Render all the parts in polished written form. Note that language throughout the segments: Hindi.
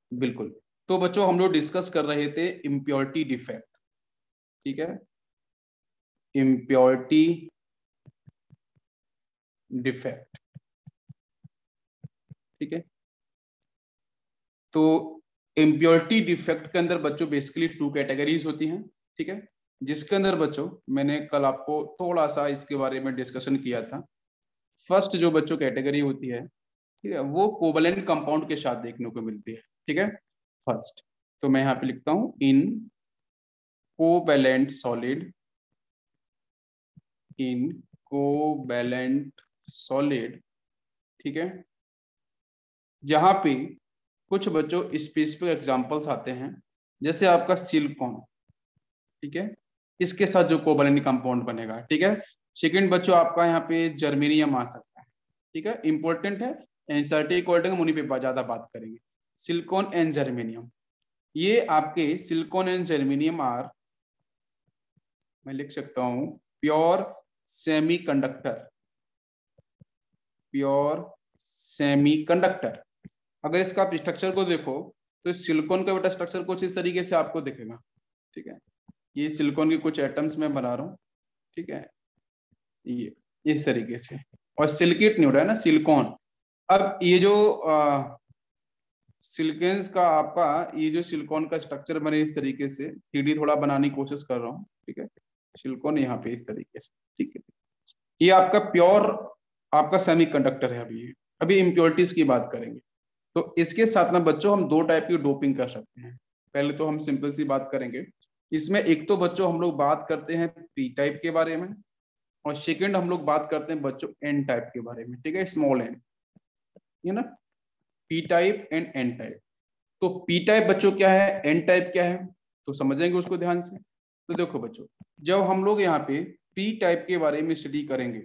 बिल्कुल। तो बच्चों हम लोग डिस्कस कर रहे थे इम्प्योरिटी डिफेक्ट, ठीक है, इम्प्योरिटी डिफेक्ट, ठीक है। तो इम्प्योरिटी डिफेक्ट के अंदर बच्चों बेसिकली टू कैटेगरीज होती हैं, ठीक है, जिसके अंदर बच्चों मैंने कल आपको थोड़ा सा इसके बारे में डिस्कशन किया था। फर्स्ट जो बच्चों कैटेगरी होती है, ठीक है, वो कोवलेंट कंपाउंड के साथ देखने को मिलती है, ठीक है, फर्स्ट। तो मैं यहाँ पे लिखता हूं in covalent solid, in covalent solid, ठीक है, जहां पे कुछ बच्चों स्पेसिफिक एग्जांपल्स आते हैं, जैसे आपका सिलिकॉन, ठीक है, इसके साथ जो कोवैलेंट कंपाउंड बनेगा, ठीक है। सेकंड बच्चों आपका यहाँ पे जर्मेनियम आ सकता है, ठीक है, इंपॉर्टेंट है, एनसीईआरटी अकॉर्डिंग हम उन्हीं पे ज्यादा बात करेंगे। सिलिकॉन एंड जर्मेनियम, ये आपके सिलिकॉन एंड जर्मेनियम आर, मैं लिख सकता हूं प्योर सेमीकंडक्टर, प्योर सेमीकंडक्टर। अगर इसका आप स्ट्रक्चर को देखो तो सिलिकॉन का बेटा स्ट्रक्चर कुछ इस तरीके से आपको दिखेगा, ठीक है, ये सिलिकॉन के कुछ एटम्स मैं बना रहा हूँ, ठीक है, ये इस तरीके से, और सिलिकेट नहीं हो रहा है ना सिलिकॉन। अब ये जो सिलिकॉन्स का आपका ये जो सिलिकॉन का स्ट्रक्चर बने इस तरीके से, 3D थोड़ा बनाने की कोशिश कर रहा हूँ, ठीक है, सिलिकॉन यहाँ पे इस तरीके से, ठीक है, ये आपका प्योर आपका सेमीकंडक्टर है। अभी इम्प्योरिटीज की बात करेंगे। तो इसके साथ में बच्चों हम दो टाइप की डोपिंग कर सकते हैं। पहले तो हम सिंपल सी बात करेंगे, इसमें एक तो बच्चों हम लोग बात करते हैं पी टाइप के बारे में, और सेकंड हम लोग बात करते हैं बच्चों एन टाइप के बारे में, ठीक है, स्मॉल एन, है ना, P type and N type. तो पी टाइप बच्चों क्या है, एन टाइप क्या है, तो समझेंगे उसको ध्यान से। तो देखो बच्चों, जब हम लोग यहाँ पे पी टाइप के बारे में स्टडी करेंगे,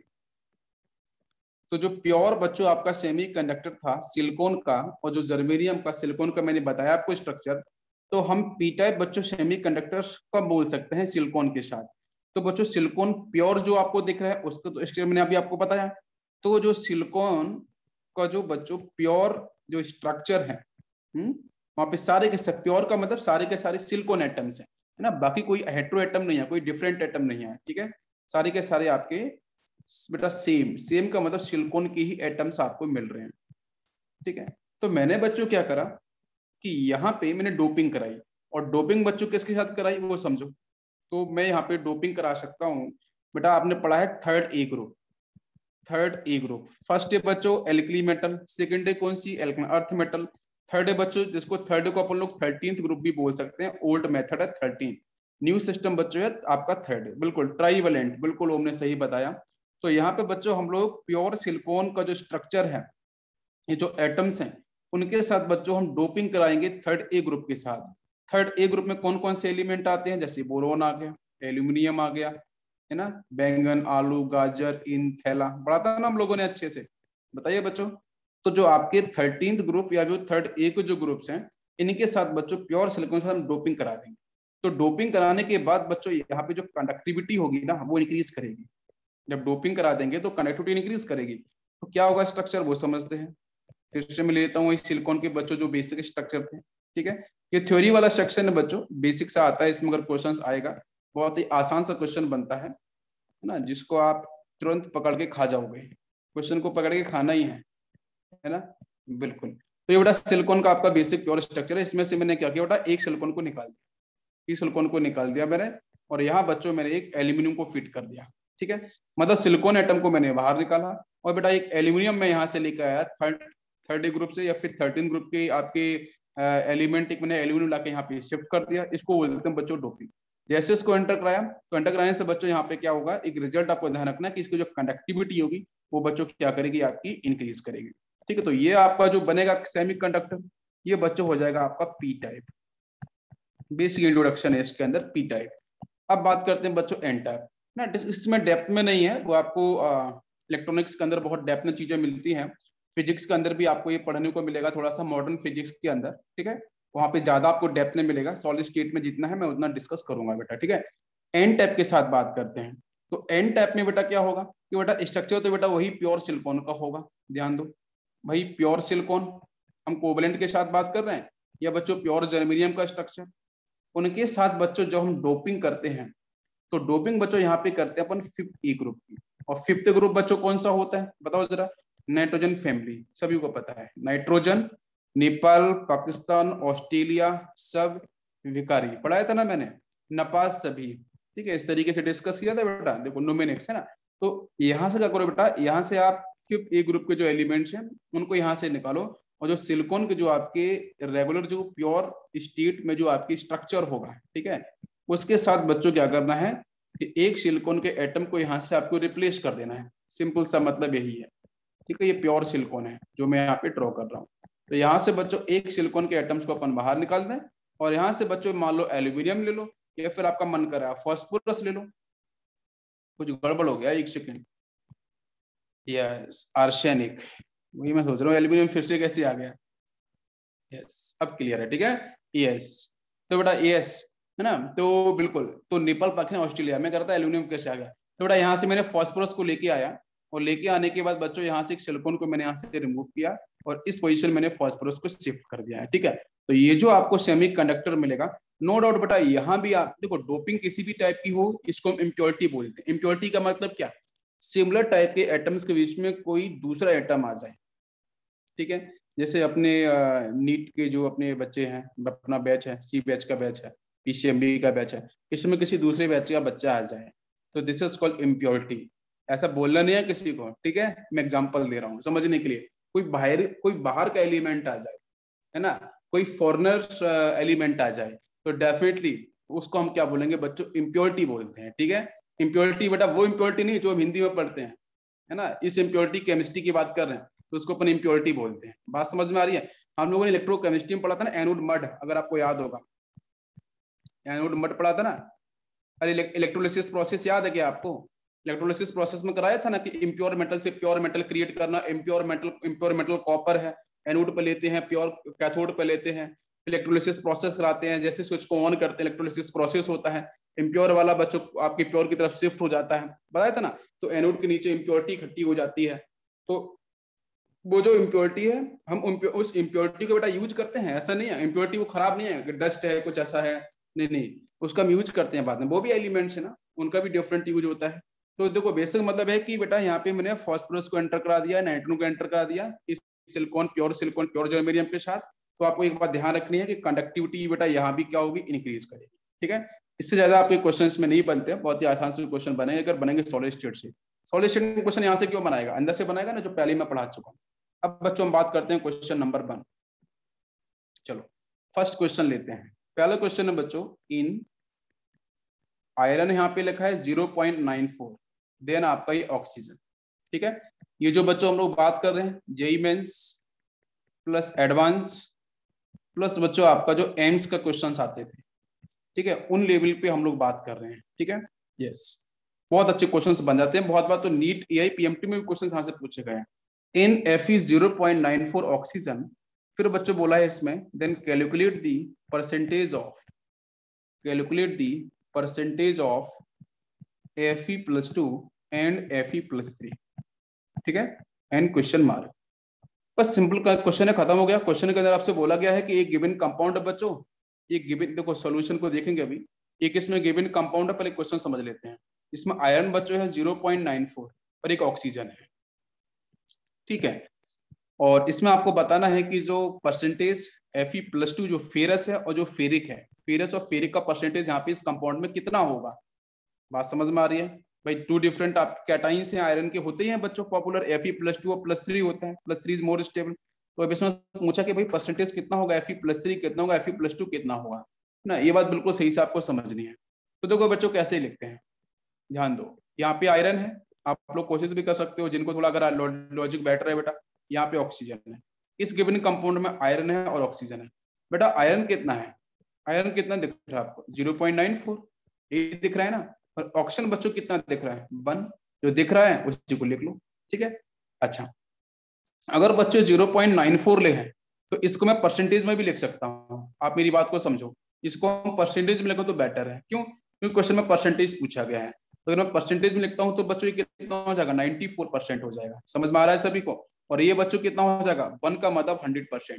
तो जो प्योर बच्चों आपका सेमी कंडक्टर था सिलिकॉन का, और जो जर्मेनियम का सिलिकॉन का मैंने बताया आपको स्ट्रक्चर, तो हम पी टाइप बच्चों सेमी कंडक्टर्स का बोल सकते हैं सिलिकॉन के साथ। तो बच्चों सिलिकॉन प्योर जो आपको दिख रहा है उसका तो स्ट्रक्चर मैंने अभी आपको बताया। तो जो सिलिकॉन का जो बच्चों प्योर जो स्ट्रक्चर है, वहां पे सारे के सब प्योर का मतलब सारे के सारे सिलिकॉन एटम्स है ना, बाकी कोई हेट्रो एटम नहीं है, कोई डिफरेंट एटम नहीं है, ठीक है, सारे के सारे आपके बेटा सेम, सेम का मतलब सिलिकॉन के ही एटम्स आपको मिल रहे हैं, ठीक है। तो मैंने बच्चों क्या करा कि यहाँ पे मैंने डोपिंग कराई, और डोपिंग बच्चों किसके साथ कराई वो समझो। तो मैं यहाँ पे डोपिंग करा सकता हूँ, बेटा आपने पढ़ा है third A group, third A group, first है बच्चों एल्कली मेटल, सेकंड है कौन सी एल्कली अर्थ मेटल, थर्ड है बच्चों जिसको थर्ड को अपन लोग 13th ग्रुप भी बोल सकते हैं, ओल्ड मेथड है 13, न्यू सिस्टम बच्चों है आपका थर्ड है, बिल्कुल ट्राइवेलेंट, बिल्कुल ओम सही बताया। तो यहाँ पे बच्चों हम लोग प्योर सिलिकॉन का जो स्ट्रक्चर है, ये जो एटम्स हैं उनके साथ बच्चों हम डोपिंग कराएंगे थर्ड ए ग्रुप के साथ। थर्ड ए ग्रुप में कौन कौन से एलिमेंट आते हैं, जैसे बोरोन आ गया, एल्यूमिनियम आ गया, है ना, बैंगन, आलू, गाजर, इन, थैला, पढ़ा था ना हम लोगों ने अच्छे से, बताइए बच्चों। तो जो आपके 13th ग्रुप या जो थर्ड ए के जो ग्रुप्स हैं, इनके साथ बच्चों प्योर सिलिकॉन से हम डोपिंग करा देंगे। तो डोपिंग कराने के बाद बच्चों यहाँ पे जो कंडक्टिविटी होगी ना वो इंक्रीज करेगी। जब डोपिंग करा देंगे तो कनेक्टिविटी इंक्रीज करेगी, तो क्या होगा स्ट्रक्चर वो समझते हैं। फिर से मैं लेता हूँ इस सिलिकॉन के बच्चों जो बेसिक स्ट्रक्चर थे, ठीक है, ये थ्योरी वाला सेक्शन है बच्चों, बेसिक सा आता है, इसमें अगर क्वेश्चन आएगा बहुत ही आसान सा क्वेश्चन बनता है ना, जिसको आप तुरंत पकड़ के खा जाओगे, क्वेश्चन को पकड़ के खाना ही है ना, बिल्कुल। तो ये बेटा सिलिकॉन का आपका बेसिक प्योर स्ट्रक्चर है। इसमें से मैंने क्या किया बेटा, एक सिलिकॉन को निकाल दिया, इस सिलिकॉन को निकाल दिया मैंने, और यहाँ बच्चों मैंने एक एल्यूमिनियम को फिट कर दिया, ठीक है, मतलब सिलिकॉन एटम को मैंने बाहर निकाला, और बेटा एक एल्यूमिनियम में यहाँ से लेकर आया थर्ड ग्रुप से या फिर 13 ग्रुप के आपके एलिमेंट, एक मैंने एल्यूमिनियम लाके यहाँ पे शिफ्ट कर दिया, इसको बोलते हैं बच्चों डोपिंग। जैसे इसको एंटर कराया, तो एंटर कराने से बच्चों यहाँ पे क्या होगा, एक रिजल्ट आपको ध्यान रखना कि इसकी जो कंडक्टिविटी होगी वो बच्चों क्या करेगी, आपकी इंक्रीज करेगी, ठीक है। तो ये आपका जो बनेगा सेमीकंडक्टर, ये बच्चों हो जाएगा आपका पी टाइप, बेसिक इंट्रोडक्शन है इसके अंदर पी टाइप। अब बात करते हैं बच्चों एन टाइप ना, इसमें डेप्थ में नहीं है, वो आपको इलेक्ट्रॉनिक्स के अंदर बहुत डेप्थ में चीजें मिलती हैं, फिजिक्स के अंदर भी आपको ये पढ़ने को मिलेगा, थोड़ा सा मॉडर्न फिजिक्स के अंदर, ठीक है, वहां पे ज्यादा आपको डेप्थ में मिलेगा, सॉलिड स्टेट में जितना है मैं उतना डिस्कस करूंगा बेटा, ठीक है। एन टाइप के साथ बात करते हैं, तो एन टाइप में बेटा क्या होगा कि बेटा स्ट्रक्चर तो बेटा वही प्योर सिलिकॉन का होगा, ध्यान दो भाई, प्योर सिलिकॉन, हम कोवलेंट के साथ बात कर रहे हैं, या बच्चों प्योर जर्मेनियम का स्ट्रक्चर। उनके साथ बच्चों जब हम डोपिंग करते हैं तो डोपिंग बच्चों यहाँ पे करते हैं अपन 5th E ग्रुप की। और 5th ग्रुप बच्चों कौन सा होता है बताओ जरा? नाइट्रोजन फैमिली, सभी को पता है नाइट्रोजन। नेपाल, पाकिस्तान, ऑस्ट्रेलिया, सब विकारी पढ़ाया था ना मैंने, नपास सभी। ठीक है, इस तरीके से डिस्कस किया था बेटा। देखो नोमिनेट्स है ना, तो यहाँ से क्या करो बेटा, यहाँ से आप 5th E ग्रुप के जो एलिमेंट्स हैं उनको यहाँ से निकालो, और जो सिलिकॉन के जो आपके रेगुलर जो प्योर स्टेट में जो आपकी स्ट्रक्चर होगा, ठीक है, उसके साथ बच्चों क्या करना है कि एक सिलिकॉन के एटम को यहाँ से आपको रिप्लेस कर देना है। सिंपल सा मतलब यही है। ठीक है, ये प्योर सिलिकॉन है जो मैं यहाँ पे ड्रॉ कर रहा हूँ। तो यहाँ से बच्चों एक सिलिकॉन के एटम्स को अपन बाहर निकाल दें, और यहाँ से बच्चों मान लो एल्यूमिनियम ले लो, या फिर आपका मन कर रहा है फॉस्फोरस ले लो। कुछ गड़बड़ हो गया, एक सेकेंड। यस, आर्सेनिक, वही मैं सोच रहा हूँ एल्यूमिनियम फिर से कैसे आ गया। यस, अब क्लियर है। ठीक है, यस। तो बेटा यस है ना, तो बिल्कुल, तो नेपाल, पाकिस्तान, ऑस्ट्रेलिया में करता है एल्यूमिनियम कैसे आ गया। तो बेटा यहाँ से मैंने फॉस्फोरस को लेके आया, और लेके आने के बाद बच्चों यहाँ से एक सिलिकॉन को मैंने यहाँ से रिमूव किया, और इस पोजीशन मैंने फॉस्फोरस को शिफ्ट कर दिया है। ठीक है, तो ये जो आपको सेमीकंडक्टर मिलेगा, नो डाउट बेटा, यहाँ भी आप देखो डोपिंग किसी भी टाइप की हो, इसको हम इम्प्योरिटी बोलते हैं। इम्प्योरिटी का मतलब क्या? सिमिलर टाइप के एटम्स के बीच में कोई दूसरा एटम आ जाए। ठीक है, जैसे अपने नीट के जो अपने बच्चे हैं, अपना बैच है, सी बैच का बैच है, पीसीएमबी का बैच है, इसमें किसी दूसरे बैच का बच्चा आ जाए तो दिस इज कॉल्ड इम्प्योरिटी। ऐसा बोलना नहीं है किसी को, ठीक है, मैं एग्जांपल दे रहा हूँ समझने के लिए। कोई बाहर का एलिमेंट आ जाए, है ना, कोई फॉरेनर एलिमेंट आ जाए, तो डेफिनेटली उसको हम क्या बोलेंगे बच्चों? इम्प्योरिटी बोलते हैं। ठीक है, इम्प्योरिटी बेटा वो इम्प्योरिटी नहीं जो हम हिंदी में पढ़ते हैं, है ना, इस इम्प्योरिटी केमिस्ट्री की बात कर रहे हैं, तो उसको अपन इम्प्योरिटी बोलते हैं। बात समझ में आ रही है? हम लोगों ने इलेक्ट्रोकेमिस्ट्री में पढ़ा था ना, एनोड मड, अगर आपको याद होगा, एनोड मड पढ़ा था ना। अरे इलेक्ट्रोलिसिस प्रोसेस याद है क्या आपको? इलेक्ट्रोलिसिस प्रोसेस में कराया था ना कि इम्प्योर मेटल से प्योर मेटल क्रिएट करना। इम्प्योर मेटल कॉपर है, एनोड पे लेते हैं, प्योर कैथोड पे लेते हैं, इलेक्ट्रोलिसिस प्रोसेस कराते हैं, जैसे स्विच को ऑन करते हैं इलेक्ट्रोलिसिस प्रोसेस होता है, इम्प्योर वाला बच्चों आपकी प्योर की तरफ शिफ्ट हो जाता है, बताया था ना। तो एनोड के नीचे इम्प्योरिटी इकट्ठी हो जाती है, तो वो जो इम्प्योरिटी है हम उस इम्प्योरिटी को बेटा यूज करते हैं। ऐसा नहीं है इम्प्योरिटी वो खराब नहीं है, डस्ट है कुछ ऐसा है, नहीं नहीं, उसका हम यूज करते हैं बाद में। वो भी एलिमेंट्स है ना, उनका भी डिफरेंट यूज होता है। तो देखो बेसिक मतलब है कि बेटा यहाँ पे मैंने फॉस्फोरस को एंटर करा दिया, नाइट्रोजन को एंटर करा दिया इस सिलिकॉन प्योर जर्मेनियम के साथ। तो आपको एक बात ध्यान रखनी है कि कंडक्टिविटी बेटा यहाँ भी क्या होगी? इंक्रीज करेगी। ठीक है, इससे ज्यादा आपके क्वेश्चन में नहीं बनते, बहुत ही आसान से क्वेश्चन बनेंगे अगर बनेंगे सॉलिड स्टेट से। सॉलिड स्टेट में क्वेश्चन यहाँ से क्यों बनाएगा? अंदर से बनाएगा ना, जो पहले मैं पढ़ा चुका हूँ। अब बच्चों हम बात करते हैं क्वेश्चन नंबर 1। चलो फर्स्ट क्वेश्चन लेते हैं। पहला क्वेश्चन है बच्चों, इन आयरन यहाँ पे लिखा है 0.94, देन आपका ये ऑक्सीजन। ठीक है, ये जो बच्चों हम लोग बात कर रहे हैं JEE mains plus advance plus बच्चों आपका जो एम्स का क्वेश्चंस आते थे, ठीक है, उन लेवल पे हम लोग बात कर रहे हैं। ठीक है, यस, बहुत अच्छे क्वेश्चंस बन जाते हैं। बहुत बार तो नीट एआई पीएमटी में भी क्वेश्चंस यहाँ से पूछे गए हैं। इन Fe 0.94 ऑक्सीजन, फिर बच्चों बोला है इसमें then calculate the percentage of Fe+2 and Fe+3। ठीक है, एंड क्वेश्चन मार्क। बस सिंपल क्वेश्चन है, खत्म हो गया। क्वेश्चन के अंदर आपसे बोला गया है कि एक गिवन कंपाउंड है बच्चों, एक गिवन, देखो सॉल्यूशन को देखेंगे अभी। एक इसमें गिवन कंपाउंड है, पहले क्वेश्चन समझ लेते हैं। इसमें आयरन बच्चों है 0.94 और एक ऑक्सीजन है। ठीक है, और इसमें आपको बताना है कि जो परसेंटेज Fe+2 जो फेरस है और जो फेरिक है, फेरस और फेरिक का परसेंटेज यहाँ पे इस कंपाउंड में कितना होगा। बात समझ में आ रही है भाई? 2 डिफरेंट आपके कैटाइंस हैं आयरन के, होते ही हैं बच्चों पॉपुलर, Fe+2 और +3 होते हैं, +3 इज मोर स्टेबल। तो अब इसमें पूछा कि भाई परसेंटेज कितना होगा, Fe+3 कितना होगा, Fe+2 कितना होगा ना। ये बात बिल्कुल सही से आपको समझनी है। तो देखो बच्चों कैसे लिखते हैं, ध्यान दो। यहाँ पे आयरन है, आप लोग कोशिश भी कर सकते हो जिनको थोड़ा अगर लॉजिक बेटर है बेटा। यहाँ पे ऑक्सीजन है, इस गिवन कंपाउंड में आयरन है और ऑक्सीजन है। बेटा आयरन कितना है? आयरन कितना दिख रहा है आपको? 0.94, ये दिख रहा है ना। और ऑक्सीजन बच्चों कितना दिख रहा है? 1। जो दिख रहा है उसी को लिख लो। ठीक है, अच्छा, अगर बच्चों 0.94 ले हैं तो इसको मैं परसेंटेज में भी लिख सकता हूँ। आप मेरी बात को समझो, इसको हम परसेंटेज में लिखो तो बेटर है। क्यों? क्योंकि क्वेश्चन में परसेंटेज पूछा गया है। तो अगर मैं परसेंटेज में लिखता हूँ तो बच्चों ये कितना हो जाएगा? 94% हो जाएगा। समझ में आ रहा है सभी को? और ये बच्चों कितना हो जाएगा? 1 का मतलब 100%।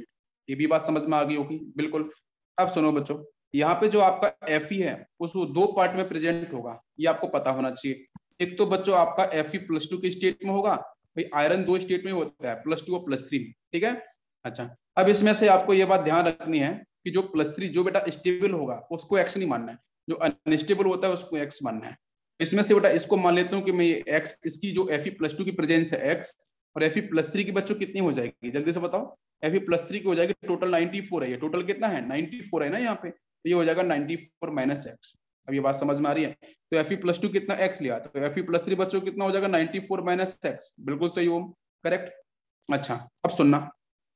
ये भी बात समझ में आ गई होगी बिल्कुल। अब सुनो बच्चों, यहाँ पे जो आपका Fe है उसको दो पार्ट में प्रेजेंट होगा, ये आपको पता होना चाहिए। एक तो बच्चों आपका Fe+2 के स्टेट में होगा, भाई आयरन दो स्टेट में होता है, +2 और +3 में, ठीक है। अच्छा, अब इसमें से आपको ये बात ध्यान रखनी है कि जो +3 जो बेटा स्टेबल होगा उसको x नहीं मानना है, जो अनस्टेबल होता है उसको x मानना है। इसमें से बेटा इसको मान लेता हूँ कि मैं x, इसकी जो Fe+2 की प्रेजेंस है x, और Fe+3 की बच्चों कितनी हो जाएगी जल्दी से बताओ। Fe+3 की हो जाएगी टोटल 94 है, ये टोटल कितना है 94 है ना यहाँ पे, तो ये हो जाएगा 94 - x। अब ये बात समझ में आ रही है। तो Fe+2 कितना x लिया, तो Fe+3 बच्चों कितना हो जाएगा 94 - x, बिल्कुल सही हो, करेक्ट। अच्छा अब सुनना,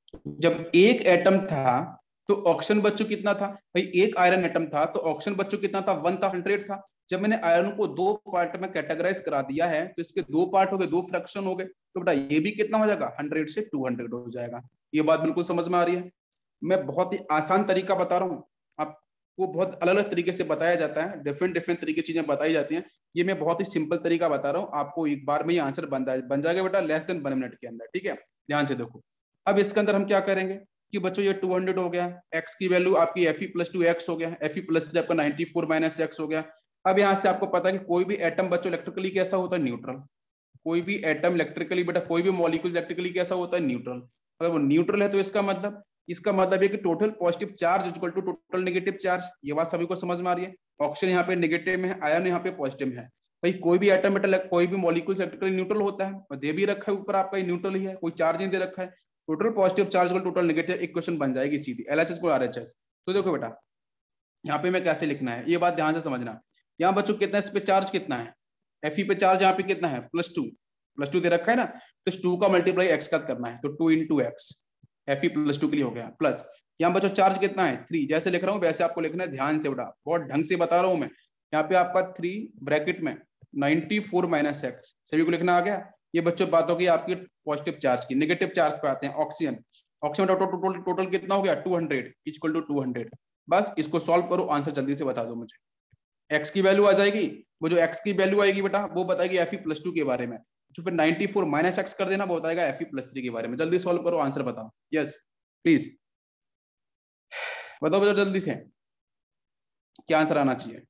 जब एक एटम था तो ऑक्सीजन बच्चों कितना था, भाई एक आयरन एटम था तो ऑक्सीजन बच्चों कितना था 1 था, 100 था। जब मैंने आयरन को दो पार्ट में कैटेगराइज करा दिया है तो इसके दो पार्ट हो गए, दो फ्रैक्शन हो गए, तो बेटा ये भी कितना हो जाएगा 100 से 200 हो जाएगा। ये बात बिल्कुल समझ में आ रही है। मैं बहुत ही आसान तरीका बता रहा हूँ आपको, बहुत अलग अलग तरीके से बताया जाता है, डिफरेंट डिफरेंट तरीके चीजें बताई जाती हैं। ये मैं बहुत ही सिंपल तरीका बता रहा हूँ आपको, एक बार में ही आंसर बन जाएगा बेटा लेस देन 1 मिनट के अंदर, ठीक है। ध्यान से देखो, अब इसके अंदर हम क्या करेंगे कि बच्चों ये 200 हो गया, x की वैल्यू आपकी Fe+2 x हो गया, Fe+3 आपका 94 - x हो गया। अब यहाँ से आपको पता है कि कोई भी एटम बच्चों इलेक्ट्रिकली कैसा होता है, न्यूट्रल। कोई भी एटम इलेक्ट्रिकली बेटा, कोई भी मॉलिक्यूल इलेक्ट्रिकली कैसा होता है, न्यूट्रल। अगर वो न्यूट्रल है तो इसका मतलब है कि total positive charge equal to total negative charge. ये बात सभी को समझ में आ रही है। ऑक्सीजन यहाँ पे नेगेटिव में है, आयरन यहाँ पे पॉजिटिव में है। भाई कोई भी एटम बेटा, कोई भी मॉलिक्यूल इलेक्ट्रिकली न्यूट्रल होता है, और दे भी रखा है ऊपर आपका न्यूट्रल ही है, कोई चार्ज नहीं दे रखा है। टोटल पॉजिटिव चार्ज को टोटल नेगेटिव इक्वेशन बन जाएगी सीधी, LHS को RHS। तो देखो बेटा यहाँ पे मैं कैसे लिखना है, ये बात ध्यान से समझना। यहाँ बच्चों कितना इस पे चार्ज कितना है, Fe पे चार्ज यहाँ पे कितना है +2 दे रखा है ना, तो 2 का मल्टीप्लाई x का करना है, तो 2 × x Fe+2 के लिए हो गया, प्लस यहाँ बच्चों चार्ज कितना है 3, जैसे लिख रहा हूँ वैसे आपको लिखना है, ध्यान से बेटा बहुत ढंग से बता रहा हूँ मैं। यहाँ पे आपका 3 ब्रैकेट में 94 - x, सभी को लिखना आ गया। ये बच्चों बात होगी आपकी पॉजिटिव चार्ज की। नेगेटिव चार्ज पे आते हैं, ऑक्सीजन। ऑक्सीजन टोटल कितना हो गया 200 इक्वल टू 200। बस इसको सॉल्व करो, आंसर जल्दी से बता दो मुझे। x की वैल्यू आ जाएगी, वो जो x की वैल्यू आएगी बेटा वो बताएगी Fe+2 के बारे में, तो फिर 94 - x कर देना, वो बताएगा Fe+3 के बारे में। जल्दी सॉल्व करो, आंसर बताओ। यस प्लीज बताओ जल्दी से क्या आंसर आना चाहिए।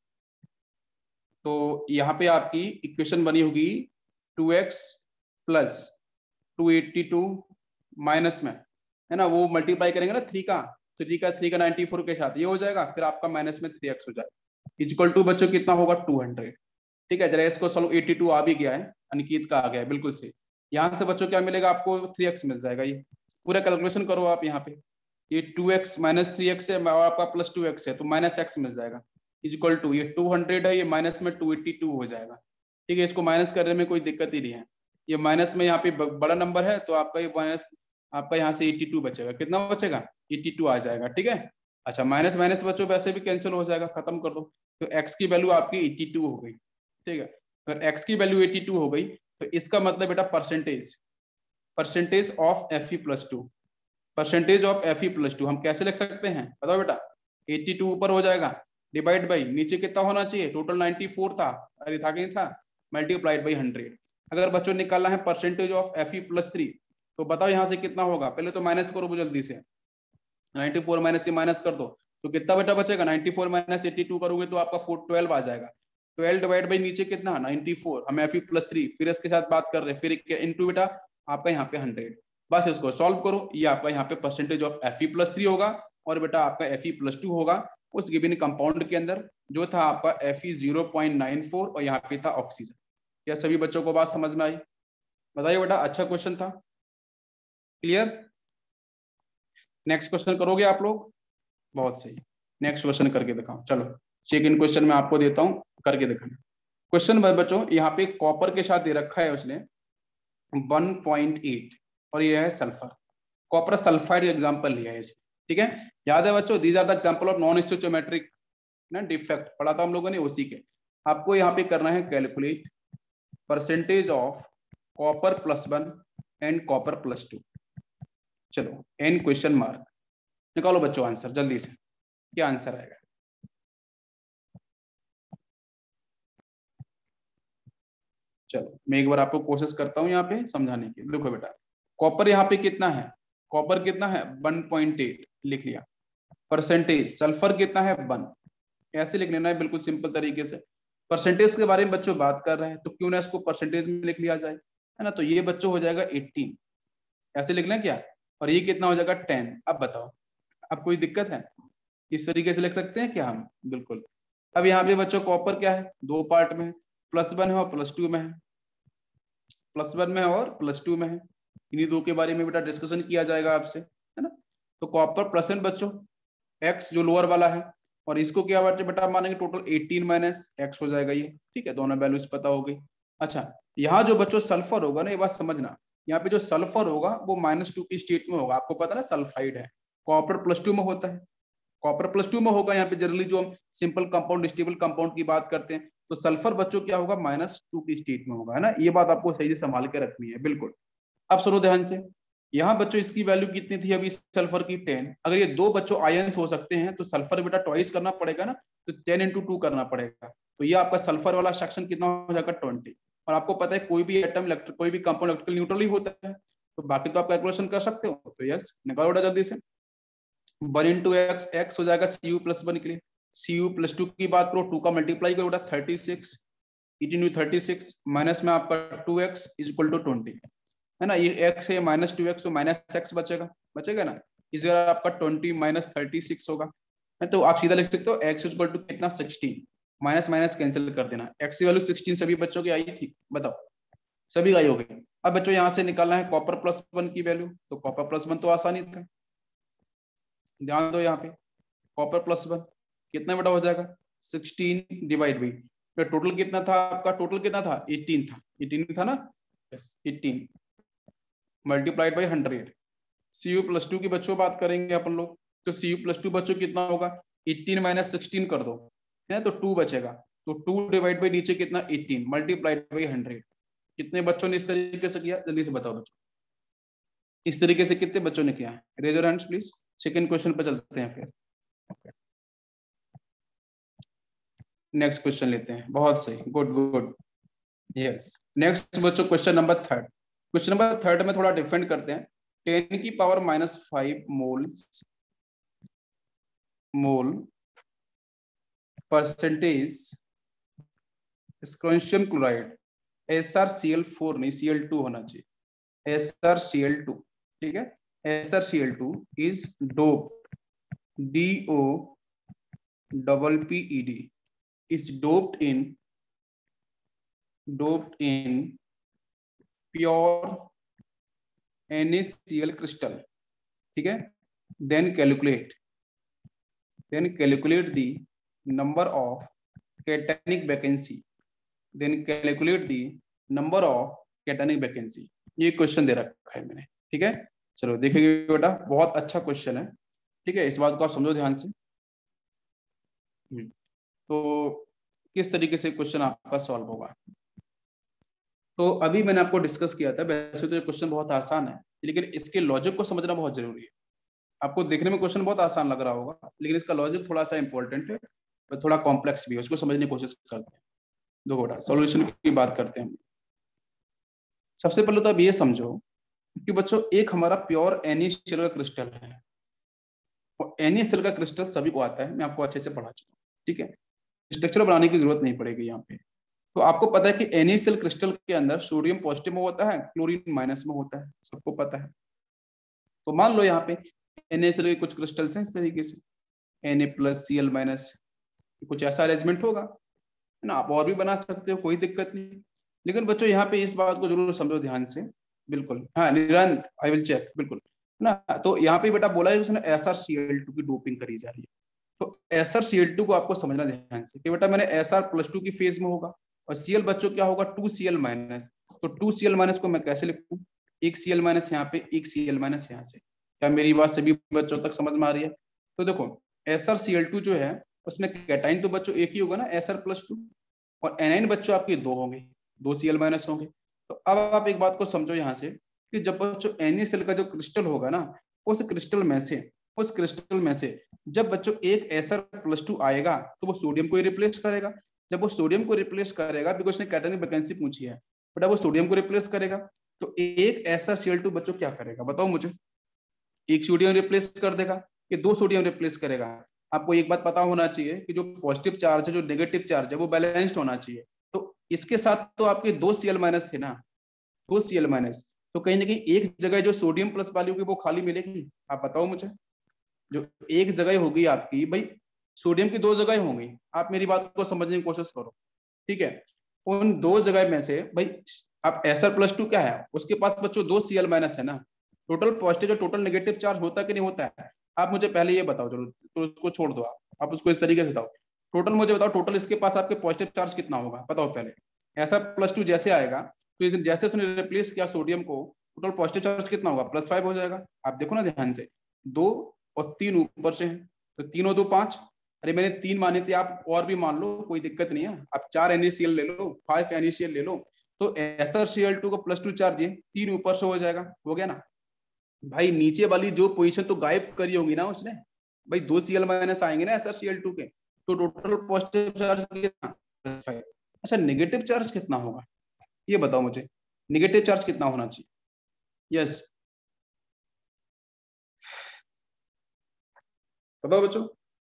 तो यहाँ पे आपकी इक्वेशन बनी होगी 2x + 282 माइनस में, है ना, वो मल्टीप्लाई करेंगे ना 3 का, तो 3 का 94 के साथ ये हो जाएगा, फिर आपका माइनस में 3x हो जाएगा, इक्वल टू बच्चों कितना होगा 200। ठीक है, जरा इसको सॉल्व, 82 आ भी गया है, अनिकेत का आ गया है, बिल्कुल सही। यहाँ से बच्चों क्या मिलेगा आपको 3x मिल जाएगा। ये पूरा कैलकुलेशन करो आप यहाँ पे, ये 2x - 3x है और आपका +2x है, तो -x मिल जाएगा, इक्वल टू ये 200 है, ये माइनस में 282 हो जाएगा। ठीक है, इसको माइनस करने में कोई दिक्कत ही नहीं है। ये माइनस में यहाँ पे बड़ा नंबर है तो आपका ये माइनस, आपका यहाँ से 82 बचेगा, कितना बचेगा 82 आ जाएगा। ठीक है, अच्छा माइनस माइनस बच्चों वैसे भी कैंसिल हो जाएगा, खत्म कर दो, तो x की वैल्यू आपकी 82 हो गई। ठीक है, अगर x की वैल्यू 82 हो गई तो इसका मतलब बेटा percentage of Fe+2, percentage of Fe+2 हम कैसे लिख सकते हैं बताओ बेटा, 82 ऊपर हो जाएगा, डिवाइड बाई नीचे कितना होना चाहिए, टोटल 94 था, अरे था कि नहीं था, मल्टीप्लाइड बाई 100। अगर बच्चों निकालना है परसेंटेज ऑफ Fe+3 तो बताओ यहाँ से कितना होगा, पहले तो माइनस करो जल्दी से, 94 माइनस से माइनस कर दो तो कितना बेटा बचेगा, 94 - 82 करोगे तो आपका 12 आ जाएगा। 12 डिवाइड बाई नीचे कितना 94, हम Fe+3 फिर इसके साथ बात कर रहे हैं, फिर इंटू बेटा आपका यहाँ पे 100। बस इसको सॉल्व करो, ये आपका यहाँ पे परसेंटेज ऑफ Fe+3 होगा, और बेटा आपका Fe+2 होगा उस गिवन कंपाउंड के अंदर जो था आपका Fe 0.94, और यहाँ पे था ऑक्सीजन। क्या सभी बच्चों को बात समझ में आई, बताइए बेटा, अच्छा क्वेश्चन था, क्लियर। नेक्स्ट क्वेश्चन करोगे आप लोग, बहुत सही, नेक्स्ट क्वेश्चन करके दिखाओ। चलो सेकंड क्वेश्चन मैं आपको देता हूं, करके दिखाना। क्वेश्चन बच्चों यहाँ पे कॉपर के साथ दे रखा है उसने 1.8, और ये है सल्फर, कॉपर सल्फाइड एग्जांपल लिया है इसे। ठीक है, याद है बच्चों, these are the example of non stoichiometric ना डिफेक्ट, पढ़ा था हम लोगों ने उसी के। आपको यहाँ पे करना है calculate percentage of copper +1 and copper +2। चलो एन क्वेश्चन मार्क, निकालो बच्चों आंसर जल्दी से, क्या आंसर आएगा। चलो मैं एक बार आपको कोशिश करता हूँ यहाँ पे समझाने की। देखो बेटा कॉपर यहाँ पे कितना है कॉपर कितना है 1.8 लिख लिया, परसेंटेज सल्फर कितना है 1, ऐसे लिख लेना है बिल्कुल सिंपल तरीके से। परसेंटेज के बारे में बच्चों बात कर रहे हैं तो क्यों ना इसको परसेंटेज में लिख लिया जाए, है ना। तो ये बच्चों हो जाएगा 18, ऐसे लिख लें क्या, और ये कितना हो जाएगा 10। अब बताओ, अब कोई दिक्कत है, इस तरीके से लिख सकते हैं क्या हम, बिल्कुल। अब यहाँ पे बच्चों कॉपर क्या है, दो पार्ट में है, +1 है और +2 में है, +1 में है और +2 में है। इन्हीं दो के बारे में बेटा डिस्कशन किया जाएगा आपसे, है ना। तो कॉपर +1 बच्चों x जो लोअर वाला है, और इसको क्या बेटा मानेंगे टोटल 18 - x हो जाएगा ये, ठीक है, दोनों वैल्यूज पता हो गई। अच्छा, यहाँ जो बच्चों सल्फर होगा ना, ये बात समझना, यहाँ पे जो सल्फर होगा वो -2 की स्टेट में होगा, आपको पता ना सल्फाइड है, कॉपर +2 में होता है, कॉपर +2 में होगा। यहाँ पे जनरली जो हम सिंपल कंपाउंड स्टेबल कंपाउंड की बात करते हैं, तो सल्फर बच्चों क्या होगा -2 की स्टेट में होगा, है ना। ये बात आपको सही से संभाल के रखनी है, बिल्कुल। अब सुनो ध्यान से, यहाँ बच्चों इसकी वैल्यू कितनी थी अभी सल्फर की 10। अगर ये दो बच्चों आयंस हो सकते हैं तो सल्फर बेटा ट्वाइस करना पड़ेगा ना, तो 10 × 2 करना पड़ेगा, तो ये आपका सल्फर वाला सेक्शन कितना हो जाएगा 20। और आपको पता है कोई भी एटम कोई भी कंपाउंड इलेक्ट्रिकल न्यूट्रल ही होता है, तो बाकी तो आप कैलकुलेशन कर सकते हो। तो यस, निकालो बेटा जल्दी से, 1 × x, x हो जाएगा Cu+1 के लिए, Cu+2 की बात करो, 2 का मल्टीप्लाई करो बेटा 36, 18 × 36 माइनस में आपका 2x = 20, है ना। ये x है -2x, तो -x बचेगा, बचेगा ना। इस बार आपका 20 - 36 होगा, तो आप सीधा लिख सकते हो x = कितना 16, माइनस माइनस कैंसिल कर देना, x की वैल्यू 16 सभी बच्चों की आई थी, बताओ सभी आई हो गई। अब बच्चों यहाँ से निकालना है कॉपर +1 की वैल्यू, तो कॉपर +1 तो आसानी था, ध्यान दो यहाँ पे, कॉपर +1 कितना बेटा हो जाएगा 16 डिवाइड बाई, तो टोटल कितना था आपका, टोटल कितना था 18 था, 18 था ना, यस 18 मल्टीप्लाइड बाई 100। Cu+2 की बच्चों बात करेंगे अपन लोग, तो Cu+2 बच्चों कितना होगा, 18 - 16 कर दो, है तो 2 बचेगा, तो 2 डिवाइड बाई नीचे कितना 18 मल्टीप्लाइड बाई 100। कितने बच्चों ने इस तरीके से किया, जल्दी से बताओ बच्चों, इस तरीके से कितने बच्चों ने किया, raise your hands please. Second question पे चलते हैं फिर, नेक्स्ट क्वेश्चन लेते हैं, बहुत सही, गुड गुड, यस। नेक्स्ट बच्चों क्वेश्चन नंबर 3, क्वेश्चन नंबर 3 में थोड़ा डिफरेंट करते हैं। 10 की power -5 mole percentage strontium chloride, SrCl4 नहीं Cl2 होना चाहिए, SrCl2, ठीक है, SrCl2 is doped, DOPPED is doped in pure NaCl crystal, ठीक है। then calculate the number of cationic vacancy, ये क्वेश्चन दे रखा है मैंने, ठीक है। चलो देखेंगे बेटा, बहुत अच्छा क्वेश्चन है, ठीक है, इस बात को आप समझो ध्यान से। तो किस तरीके से क्वेश्चन आपका सॉल्व होगा, तो अभी मैंने आपको डिस्कस किया था, वैसे तो ये क्वेश्चन बहुत आसान है, लेकिन इसके लॉजिक को समझना बहुत जरूरी है। आपको देखने में क्वेश्चन बहुत आसान लग रहा होगा, लेकिन इसका लॉजिक थोड़ा सा इंपॉर्टेंट है, थोड़ा कॉम्प्लेक्स भी है, उसको समझने की कोशिश करते हैं। दो बेटा सॉल्यूशन की बात करते हैं। सबसे पहले तो आप ये समझो कि बच्चों एक हमारा प्योर NaCl का क्रिस्टल है, और NaCl का क्रिस्टल सभी को आता है, मैं आपको अच्छे से पढ़ा चुका हूँ, ठीक है, स्ट्रक्चर बनाने की जरूरत नहीं पड़ेगी यहाँ पे। तो आपको पता है कि NaCl क्रिस्टल के अंदर सोडियम पॉजिटिव में होता है, क्लोरीन माइनस में होता है, सबको पता है। तो मान लो यहाँ पे NaCl के कुछ क्रिस्टल्स हैं इस तरीके से, Na+Cl-, कुछ ऐसा अरेंजमेंट होगा, है ना। आप और भी बना सकते हो, कोई दिक्कत नहीं, लेकिन बच्चों यहाँ पे इस बात को जरूर समझो ध्यान से, बिल्कुल। हाँ निरंत, आई विल चेक, बिल्कुल ना। तो यहाँ पे बेटा बोला है उसने SrCl2 की डोपिंग करी जा रही है, तो SrCl2 को आपको समझना ध्यान से कि बेटा मैंने Sr+2 की फेज में होगा, और Cl बच्चों क्या होगा 2Cl-, तो 2Cl- को मैं कैसे लिखूं, एक Cl- यहाँ पे, एक Cl- यहाँ से। क्या मेरी बात सभी बच्चों तक समझ में आ रही है। तो देखो SrCl2 जो है उसमें कैटाइन तो बच्चों एक ही होगा ना Sr+2, और एनाइन बच्चों आपके दो होंगे, 2 Cl- होंगे। तो अब आप एक बात को समझो यहाँ से कि जब बच्चों NaCl का जो क्रिस्टल होगा ना, उस क्रिस्टल में से जब बच्चों एक Sr+2 आएगा तो वो सोडियम को ही रिप्लेस करेगा। जब वो सोडियम को रिप्लेस करेगा, बिकॉज उसने कैटायनिक वैकेंसी पूछी है, बेटा वो सोडियम को रिप्लेस करेगा, तो एक SrCl2 बच्चों क्या करेगा बताओ मुझे, एक सोडियम रिप्लेस कर देगा कि दो सोडियम रिप्लेस करेगा? आपको एक बात पता होना चाहिए कि जो पॉजिटिव चार्ज है, जो नेगेटिव चार्ज है, वो बैलेंस्ड होना चाहिए। तो इसके साथ तो आपके दो Cl माइनस थे ना, दो Cl माइनस, तो कहीं ना कहीं एक जगह जो सोडियम प्लस वाली होगी वो खाली मिलेगी? आप बताओ मुझे। जो एक जगह होगी आपकी भाई, सोडियम की दो जगह होंगी, आप मेरी बात को समझने की कोशिश करो, ठीक है? उन दो जगह में से भाई आप Sr+2 क्या है, उसके पास बच्चों दो Cl माइनस है ना। टोटल पॉजिटिव और टोटल नेगेटिव चार्ज होता कि नहीं होता है? आप मुझे पहले ये बताओ, चलो तो उसको छोड़ दो, आप उसको इस तरीके से बताओ। टोटल मुझे बताओ, टोटल इसके पास आपके पॉजिटिव चार्ज कितना होगा बताओ पहले। Sr+2 जैसे आएगा तो जैसे उसने रिप्लेस किया सोडियम को, टोटल पॉजिटिव चार्ज कितना होगा? +5 हो जाएगा। आप देखो ना ध्यान से, 2 और 3 ऊपर से हैं, तो 3 और 2 5। अरे मैंने 3 माने थे, आप और भी मान लो, कोई दिक्कत नहीं है। आप 4 NaCl ले लो, 5 NaCl ले लो, तो SrCl2 का +2 चार्ज ये 3 ऊपर से हो जाएगा। हो गया ना भाई? नीचे वाली जो पोजीशन तो गायब करी होगी ना उसने भाई, दो Cl माइनस आएंगे ना SrCl2 के, तो टोटल पॉजिटिव चार्ज कितना? +5। अच्छा, नेगेटिव चार्ज कितना होगा ये बताओ मुझे, नेगेटिव चार्ज कितना होना चाहिए? यस, बताओ बच्चों।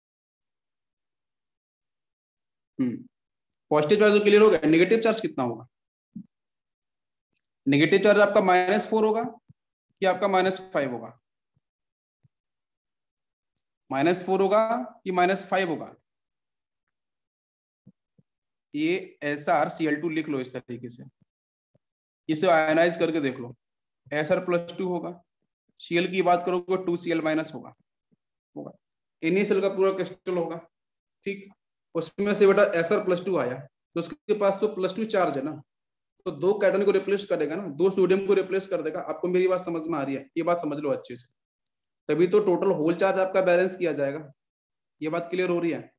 पॉजिटिव चार्ज तो क्लियर हो गया, नेगेटिव चार्ज कितना होगा? नेगेटिव चार्ज आपका -4 होगा कि आपका -5 होगा? -4 होगा कि -5 होगा? ये SrCl2 लिख लो इस तरीके से, इसे आयनाइज करके देख लो। Sr+2 होगा, Cl की बात करोगे 2Cl माइनस होगा, होगा। NaCl का पूरा क्रिस्टल होगा, ठीक। उसमें से बेटा Sr+2 आया, तो उसके पास तो +2 चार्ज है ना, तो दो कैटन को रिप्लेस करेगा ना, दो सोडियम को रिप्लेस कर देगा। आपको मेरी बात समझ में आ रही है? ये बात समझ लो अच्छे से, तभी तो टोटल होल चार्ज आपका बैलेंस किया जाएगा। ये बात क्लियर हो रही है?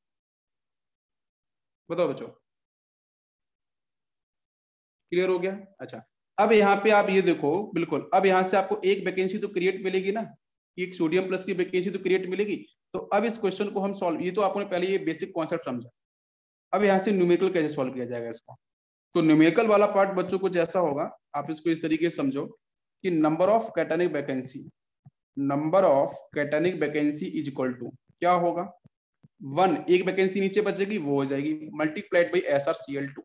बताओ बच्चों, क्लियर हो गया? अच्छा, अब यहाँ पे आप ये देखो, बिल्कुल अब यहाँ से आपको एक वैकेंसी तो क्रिएट मिलेगी ना, एक सोडियम प्लस की वैकेंसी तो क्रिएट मिलेगी। तो अब इस क्वेश्चन को हम सॉल्व, ये तो आपने पहले ये बेसिक कॉन्सेप्ट समझा, अब यहाँ से न्यूमेरिकल कैसे सॉल्व किया जाएगा इसका। तो न्यूमेरिकल वाला पार्ट बच्चों को जैसा होगा, आप इसको इस तरीके से समझो कि number of cationic vacancy, number of cationic vacancy is equal to क्या होगा? 1, एक वैकेंसी नीचे बचेगी वो हो जाएगी मल्टीप्लाइड बाई SrCl2।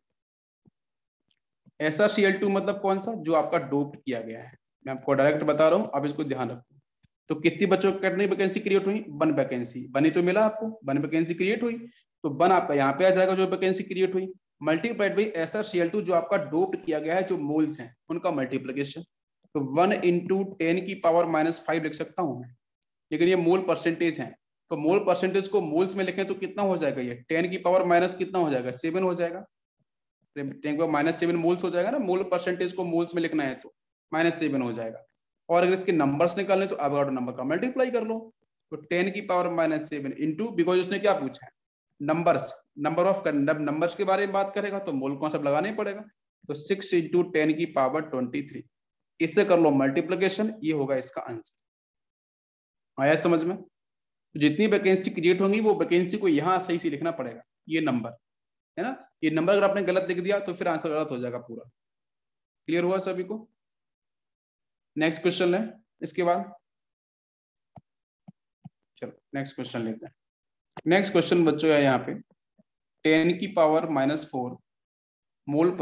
SrCl2 मतलब कौन सा? जो आपका डोप्ड किया गया है। मैं आपको डायरेक्ट बता रहा हूँ, आप इसको ध्यान रखो। तो कितनी बच्चों की कैटायनिक वैकेंसी क्रिएट हुई? 1 वैकेंसी बनी, तो मिला आपको 1 वैकेंसी क्रिएट हुई, तो 1 आपका यहाँ पे आ जाएगा जो वैकेंसी क्रिएट हुई, मल्टीप्लाइड बाई SrCl2 जो आपका डोप्ड किया गया है, जो मोल्स हैं उनका मल्टीप्लीकेशन। तो 1 × 10⁻⁻5 लिख सकता हूँ मैं, लेकिन ये मोल परसेंटेज है, तो मोल परसेंटेज को मोल्स में लिखें तो कितना हो जाएगा? ये 10⁻⁻ कितना हो जाएगा? 7 हो जाएगा। 10⁻⁻7 मोल्स हो जाएगा ना, मोल परसेंटेज को मोल्स में लिखना है तो -7 हो जाएगा। और अगर इसके नंबर्स निकालने तो अवोगाड्रो नंबर का मल्टीप्लाई कर लो, तो 10⁻⁻7 इंटू, बिकॉज उसने क्या पूछा है? नंबर्स, नंबर ऑफ, नंबर्स के बारे में बात करेगा तो मोल कॉन्सेप्ट लगाना ही पड़ेगा। तो 6 × 10⁻23, इससे कर लो मल्टीप्लीकेशन, ये होगा इसका आंसर। आया समझ में? तो जितनी वैकेंसी क्रिएट होंगी वो वैकेंसी को यहाँ सही से लिखना पड़ेगा, ये नंबर है ना। ये नंबर अगर आपने गलत लिख दिया तो फिर आंसर गलत हो जाएगा पूरा। क्लियर हुआ सभी को? नेक्स्ट क्वेश्चन है इसके बाद, चलो नेक्स्ट क्वेश्चन लेते हैं। नेक्स्ट क्वेश्चन बच्चों है यहाँ पे, 10⁻⁻4 mole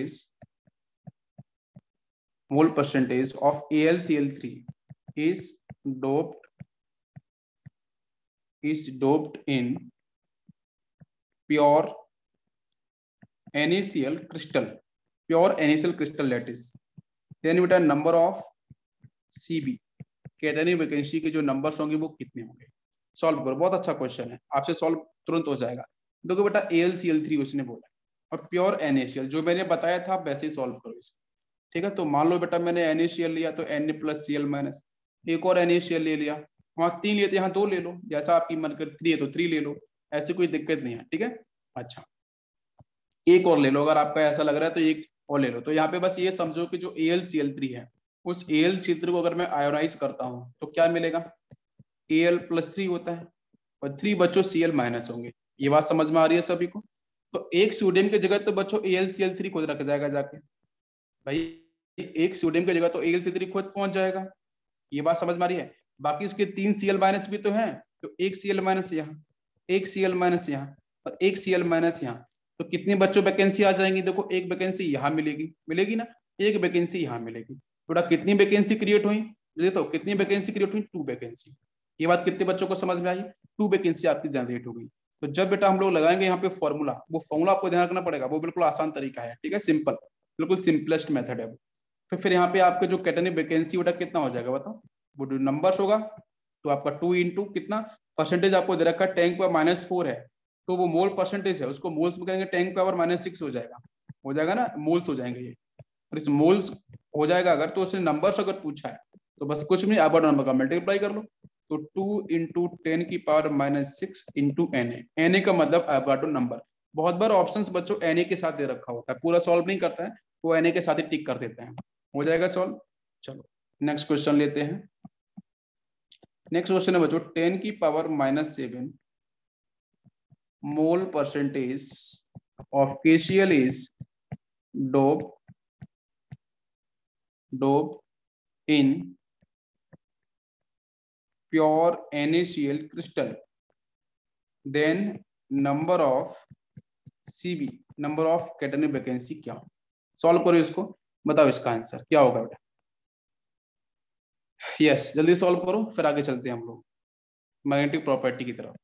percentage of AlCl3 is doped in pure NaCl crystal, pure NaCl crystal lattice, then बेटा number of CB, cationic vacancy के जो नंबर्स होंगे वो कितने होंगे? सॉल्व करो, बहुत अच्छा क्वेश्चन है, आपसे सॉल्व तुरंत हो जाएगा। देखो बेटा AlCl3 उसने बोला और प्योर NaCl जो मैंने बताया था आप वैसे ही सॉल्व करो इसको, ठीक है। तो मान लो बेटा मैंने NaCl लिया तो Na+Cl-, एक और NaCl ले लिया, वहां 3 लिए थे यहाँ 2 ले लो, जैसा आपकी मन कर 3 है तो 3 ले लो, ऐसी कोई दिक्कत नहीं है, ठीक है। अच्छा, एक और ले लो, अगर आपका ऐसा लग रहा है तो एक और ले लो। तो यहाँ पे बस ये समझो कि जो AlCl3 है, उस AlCl3 को अगर मैं आयोनाइज करता हूँ तो क्या मिलेगा? Al+3 होता है और 3 बच्चों Cl- होंगे। ये बात समझ में आ रही है सभी को? तो एक सोडियम की जगह तो बच्चों AlCl3 खुद रख जाएगा जाके, भाई एक सोडियम की जगह तो AlCl3 खुद पहुंच जाएगा। ये बात समझ में आ रही है? बाकी इसके 3 Cl माइनस भी तो हैं, तो एक Cl माइनस यहाँ, एक Cl माइनस यहाँ और एक Cl माइनस यहाँ, तो कितनी बच्चों वैकेंसी आ जाएंगी? देखो एक वैकेंसी यहाँ मिलेगी, मिलेगी ना, एक वैकेंसी यहाँ मिलेगी। थोड़ा कितनी वैकेंसी क्रिएट हुई? देखो कितनी वैकेंसी क्रिएट हुई? 2 वैकेंसी। ये बात कितने बच्चों को समझ में आई? 2 वैकेंसी आपकी जनरेट हो गई। तो जब बेटा हम लोग लगाएंगे यहाँ पे फॉर्मूला, वो फॉर्मूला आपको ध्यान रखना पड़ेगा, वो बिल्कुल आसान तरीका है, ठीक है, सिंपल, बिल्कुल सिंपलेस्ट मेथड है वो। तो फिर यहाँ पे आपके जो कैटेगरी वैकेंसी बेटा कितना हो जाएगा बताओ? वो नंबर्स होगा, तो आपका 2 इंटू कितना परसेंटेज आपको दे रखा है, 10 पावर -4 है, तो वो मोल परसेंटेज है, उसको मोल्स में करेंगे 10 पावर -6 हो जाएगा ना, मोल्स हो जाएंगे ये। और इस मोल्स हो जाएगा अगर, तो उसने नंबर्स अगर पूछा है तो बस कुछ भी नहीं, अब नंबर का मल्टीप्लाई कर लो, तो 2 इंटू 10 की पावर -6 इंटू Na का मतलब एवोगाड्रो नंबर। बहुत बार ऑप्शंस बच्चों Na के साथ दे रखा होता है, पूरा सॉल्व नहीं करता है, वो Na के साथ ही टिक कर देते हैं। हो जाएगा सॉल्व। चलो नेक्स्ट क्वेश्चन लेते हैं। नेक्स्ट क्वेश्चन है बच्चों 10 की power -7 mole percentage of KCl is dope in pure NaCl crystal, then number of CB, number of category vacancy क्या? सॉल्व करो इसको, बताओ इसका आंसर क्या होगा बेटा? यस जल्दी सॉल्व करो, फिर आगे चलते हैं हम लोग मैग्नेटिक प्रॉपर्टी की तरफ।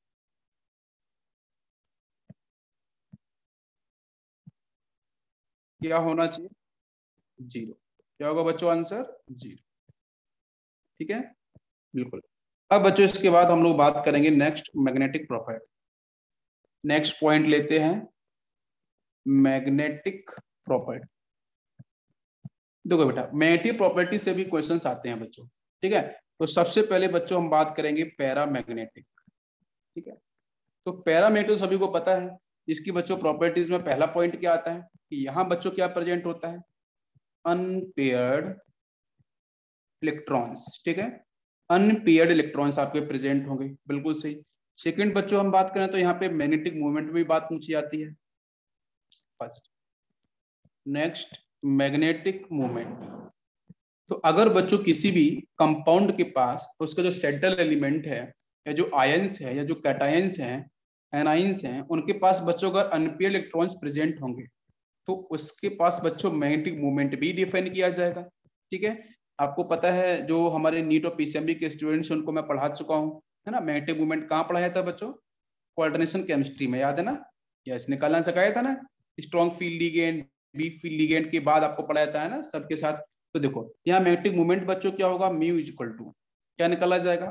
क्या होना चाहिए? 0। क्या होगा बच्चों आंसर? 0। ठीक है, बिल्कुल। अब बच्चों इसके बाद हम लोग बात करेंगे next magnetic property. Next point लेते हैं मैग्नेटिक प्रॉपर्टी। देखो बेटा मैग्नेटिक प्रॉपर्टी से भी क्वेश्चंस आते हैं बच्चों, ठीक है। तो सबसे पहले बच्चों हम बात करेंगे पैरामैग्नेटिक, ठीक है। तो पैरामैग्नेटिक सभी को पता है, इसकी बच्चों प्रॉपर्टीज में पहला पॉइंट क्या आता है कि यहाँ बच्चों क्या प्रेजेंट होता है? अनपेयर्ड इलेक्ट्रॉन्स, ठीक है, अनपेयर्ड इलेक्ट्रॉन्स आपके प्रेजेंट होंगे, बिल्कुल सही। सेकंड बच्चों हम बात करें तो यहाँ पे मैग्नेटिक मूवमेंट में भी बात पूछी जाती है फर्स्ट। नेक्स्ट मैग्नेटिक मूवमेंट, तो अगर बच्चों किसी भी कंपाउंड के पास उसका जो सेंट्रल एलिमेंट है या जो आयंस है या जो कैटायंस हैं, एनाइंस हैं, उनके पास बच्चों का अनपेयर्ड इलेक्ट्रॉन्स प्रेजेंट होंगे, तो उसके पास बच्चों मैग्नेटिक मूवमेंट भी डिफाइन किया जाएगा, ठीक है। आपको पता है जो हमारे नीट और PCMB के स्टूडेंट्स उनको मैं पढ़ा चुका हूँ, है ना। मैग्नेटिक मूवमेंट कहाँ पढ़ाया था बच्चों? कोऑर्डिनेशन केमिस्ट्री में, याद है ना? यस, निकालना सिखाया था ना, strong field ligand, weak field ligand के बाद आपको पढ़ाया था, है ना, सबके साथ। तो देखो यहाँ मैग्नेटिक मूवमेंट बच्चों क्या होगा? म्यू इक्वल टू क्या निकाला जाएगा?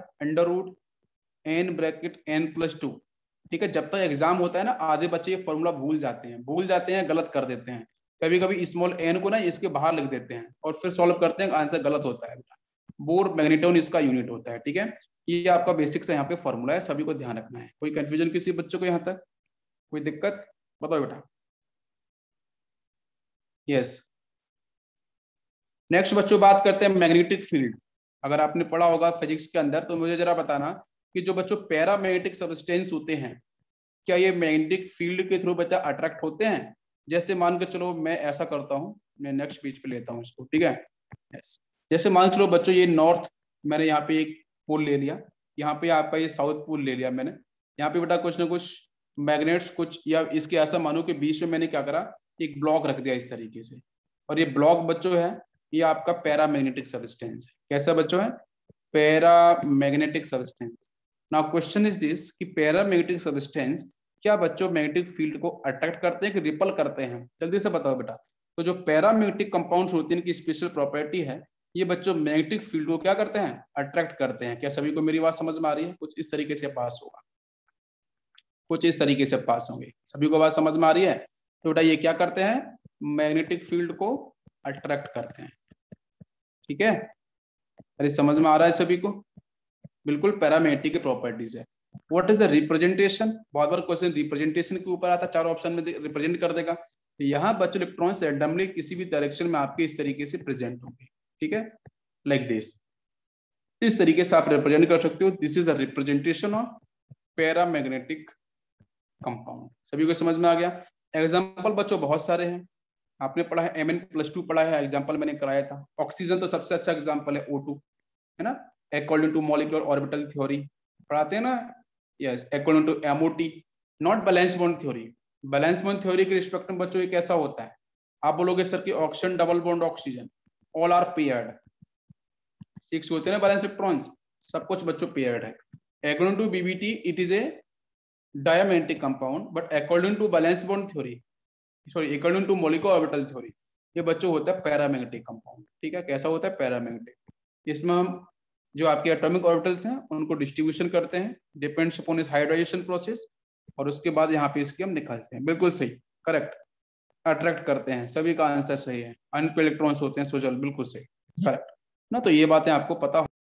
√n/n+2, ठीक है। जब तक एग्जाम होता है ना, आधे बच्चे ये फॉर्मूला भूल जाते हैं, गलत कर देते हैं, कभी कभी स्मॉल n को ना इसके बाहर लिख देते हैं और फिर सॉल्व करते हैं, आंसर गलत होता है। बोर मैग्नेटोन इसका यूनिट होता है, ठीक है। ये आपका बेसिक से यहाँ पे फॉर्मूला है, सभी को ध्यान रखना है। कोई कंफ्यूजन किसी बच्चों को यहाँ तक? कोई दिक्कत? बताओ बेटा। यस, नेक्स्ट बच्चों बात करते हैं मैग्नेटिक फील्ड। अगर आपने पढ़ा होगा फिजिक्स के अंदर तो मुझे जरा बताना कि जो बच्चों पैरामैग्नेटिक सब्सटेंस होते हैं, क्या ये मैग्नेटिक फील्ड के थ्रू बच्चा अट्रैक्ट होते हैं? जैसे मान के चलो मैं ऐसा करता हूँ, मैं नेक्स्ट पेज पे लेता हूँ इसको, ठीक है। यस, जैसे मान चलो बच्चों ये नॉर्थ, मैंने यहाँ पे एक पोल ले लिया, यहाँ पे आपका ये साउथ पोल ले लिया मैंने, यहाँ पे बेटा कुछ ना कुछ मैग्नेट्स कुछ, या इसके ऐसा मानो कि बीच में मैंने क्या करा, एक ब्लॉक रख दिया इस तरीके से, और ये ब्लॉक बच्चों है ये आपका पैरामैग्नेटिक सब्सटेंस है। कैसा बच्चों है? Paramagnetic substance. Now question is this कि पैरामैग्नेटिक सब्सटेंस क्या बच्चों मैग्नेटिक फील्ड को अट्रैक्ट करते हैं कि रिपल करते हैं? जल्दी से बताओ बेटा। तो जो पैरामैग्नेटिक कंपाउंड्स होते हैं इनकी स्पेशल प्रॉपर्टी है, ये बच्चों मैग्नेटिक फील्ड को क्या करते हैं? अट्रैक्ट करते हैं। क्या सभी को मेरी बात समझ में आ रही है? कुछ इस तरीके से पास होगा, कुछ इस तरीके से पास होंगे। सभी को बात समझ में आ रही है? तो बेटा ये क्या करते हैं? मैग्नेटिक फील्ड को अट्रैक्ट करते हैं, ठीक है। अरे समझ में आ रहा है सभी को? बिल्कुल पैरामैग्नेटिक की प्रॉपर्टीज है। What is the representation? बहुत बार क्वेश्चन रिप्रेजेंटेशन के ऊपर आता है, 4 ऑप्शन में रिप्रेजेंट कर देगा। तो यहाँ बच्चों इलेक्ट्रॉन्स रैंडमली किसी भी डायरेक्शन में आपके इस तरीके से प्रेजेंट होंगे, ठीक है, लाइक दिस। इस तरीके से आप रिप्रेजेंट कर सकते हो। This is the representation of paramagnetic compound. सभी को समझ में आ गया? एग्जाम्पल बच्चों बहुत सारे हैं, आपने पढ़ा है Mn+2 पढ़ा है, एग्जाम्पल मैंने कराया था। ऑक्सीजन तो सबसे अच्छा एग्जाम्पल है, O2, है ना। According to molecular orbital theory पढ़ाते हैं ना, yes, according to MOT, not valence bond theory. Valence bond theory के रिस्पेक्ट में बच्चों ये कैसा होता है, आप बोलोगे सर कि oxygen double bond oxygen all are paired, 6 होते हैं ना बैलेंस इलेक्ट्रॉन्स, सब कुछ बच्चों पेयर्ड है। According to VBT it is a diamagnetic compound, but according to valence bond theory, sorry according to molecular orbital theory, ये बच्चों होता है पैरामैग्नेटिक कंपाउंड। ठीक है, कैसा होता है, पैरामैग्नेटिक। इसमें हम जो आपके एटॉमिक ऑर्बिटल्स हैं उनको डिस्ट्रीब्यूशन करते हैं, डिपेंड्स अपॉन इस हाइड्राइजेशन प्रोसेस, और उसके बाद यहाँ पे इसके हम निकालते हैं। बिल्कुल सही, करेक्ट। अट्रैक्ट करते हैं, सभी का आंसर सही है। अनपेड इलेक्ट्रॉन्स होते हैं सोशल, बिल्कुल सही, करेक्ट ना। तो ये बातें आपको पता हो।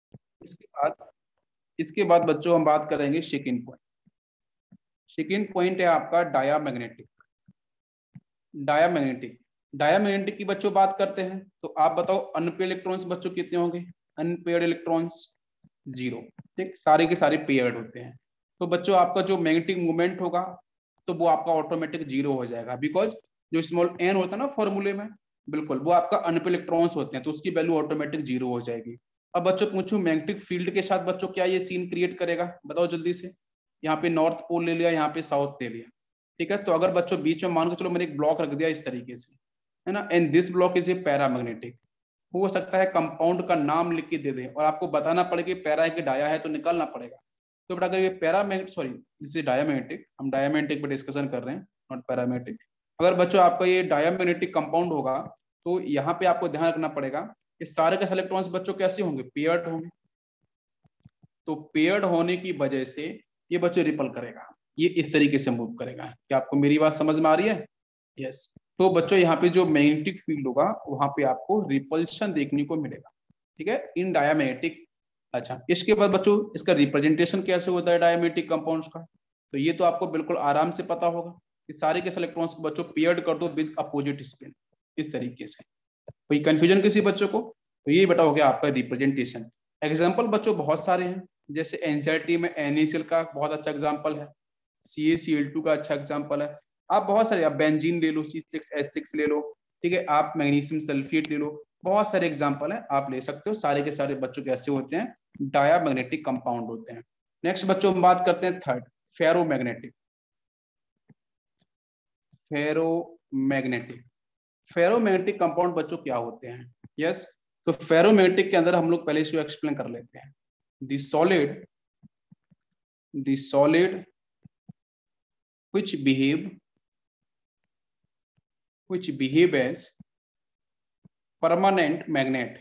इसके बाद बच्चों हम बात करेंगे सेकंड पॉइंट। सेकंड पॉइंट है आपका डायामैग्नेटिक। डायामैग्नेटिक डायामैग्नेटिक की बच्चों बात करते हैं, तो आप बताओ अनपेड इलेक्ट्रॉन्स बच्चों कितने होंगे, अनपेड इलेक्ट्रॉन्स 0। ठीक, सारे के सारे पेयर्ड होते हैं। तो बच्चों आपका जो मैग्नेटिक मूवमेंट होगा तो वो आपका ऑटोमेटिक 0 हो जाएगा, बिकॉज जो स्मॉल एन होता है ना फॉर्मूले में, बिल्कुल वो आपका अनपेड इलेक्ट्रॉन्स होते हैं, तो उसकी वैल्यू ऑटोमेटिक 0 हो जाएगी। अब बच्चों पूछूं मैग्नेटिक फील्ड के साथ बच्चों क्या ये सीन क्रिएट करेगा, बताओ जल्दी से। यहाँ पे नॉर्थ पोल ले लिया, यहाँ पे साउथ ले लिया, ठीक है। तो अगर बच्चों बीच में मान के चलो मैंने एक ब्लॉक रख दिया इस तरीके से, है ना, and this block is a paramagnetic, हो सकता है कंपाउंड का नाम लिख के दे दे और आपको बताना पड़ेगा पैरा है कि डाया है, तो निकालना पड़ेगा। तो बेटा अगर ये paramagnetic, sorry this is diamagnetic, हम डायामैग्नेटिक पे डिस्कशन कर रहे हैं, नॉट पैरामैग्नेटिक। अगर बच्चों आपका ये डायामैग्नेटिक कंपाउंड होगा तो यहाँ पे आपको ध्यान रखना पड़ेगा कि सारे के इलेक्ट्रॉन्स बच्चों कैसे होंगे, पेयर्ड होंगे। तो पेयर्ड होने की वजह से ये बच्चों रिपल करेगा, ये इस तरीके से मूव करेगा। क्या आपको मेरी बात समझ में आ रही है? यस। तो बच्चों यहाँ पे जो मैग्नेटिक फील्ड होगा वहां पे आपको रिपल्शन देखने को मिलेगा, ठीक है, इन डायामैग्नेटिक। अच्छा, इसके बाद बच्चों इसका रिप्रेजेंटेशन कैसे होता है डायामैग्नेटिक कंपाउंड्स का, तो ये तो आपको बिल्कुल आराम से पता होगा कि सारे के इलेक्ट्रॉन्स को बच्चों पेयर्ड कर दो विद अपोजिट स्पिन, इस तरीके से। कोई कंफ्यूजन किसी बच्चों को? तो ये बेटा हो गया आपका रिप्रेजेंटेशन। एग्जाम्पल बच्चों बहुत सारे हैं, जैसे एनसीईआरटी में NaCl का बहुत अच्छा एग्जाम्पल है, CaCl2 का अच्छा एग्जाम्पल है। आप बहुत सारे, आप बेंजीन ले लो, C6H6 ले लो, ठीक है, आप मैग्नीशियम सल्फेट ले लो, बहुत सारे एग्जाम्पल है, आप ले सकते हो। सारे के सारे बच्चों कैसे होते हैं, डायामैग्नेटिक कंपाउंड होते हैं। नेक्स्ट बच्चों हम बात करते हैं third, ferromagnetic. Ferromagnetic ferromagnetic compound बच्चों क्या होते हैं? यस, तो फेरोमैग्नेटिक के अंदर हम लोग पहले इसको एक्सप्लेन कर लेते हैं। The solid which behave as permanent magnet,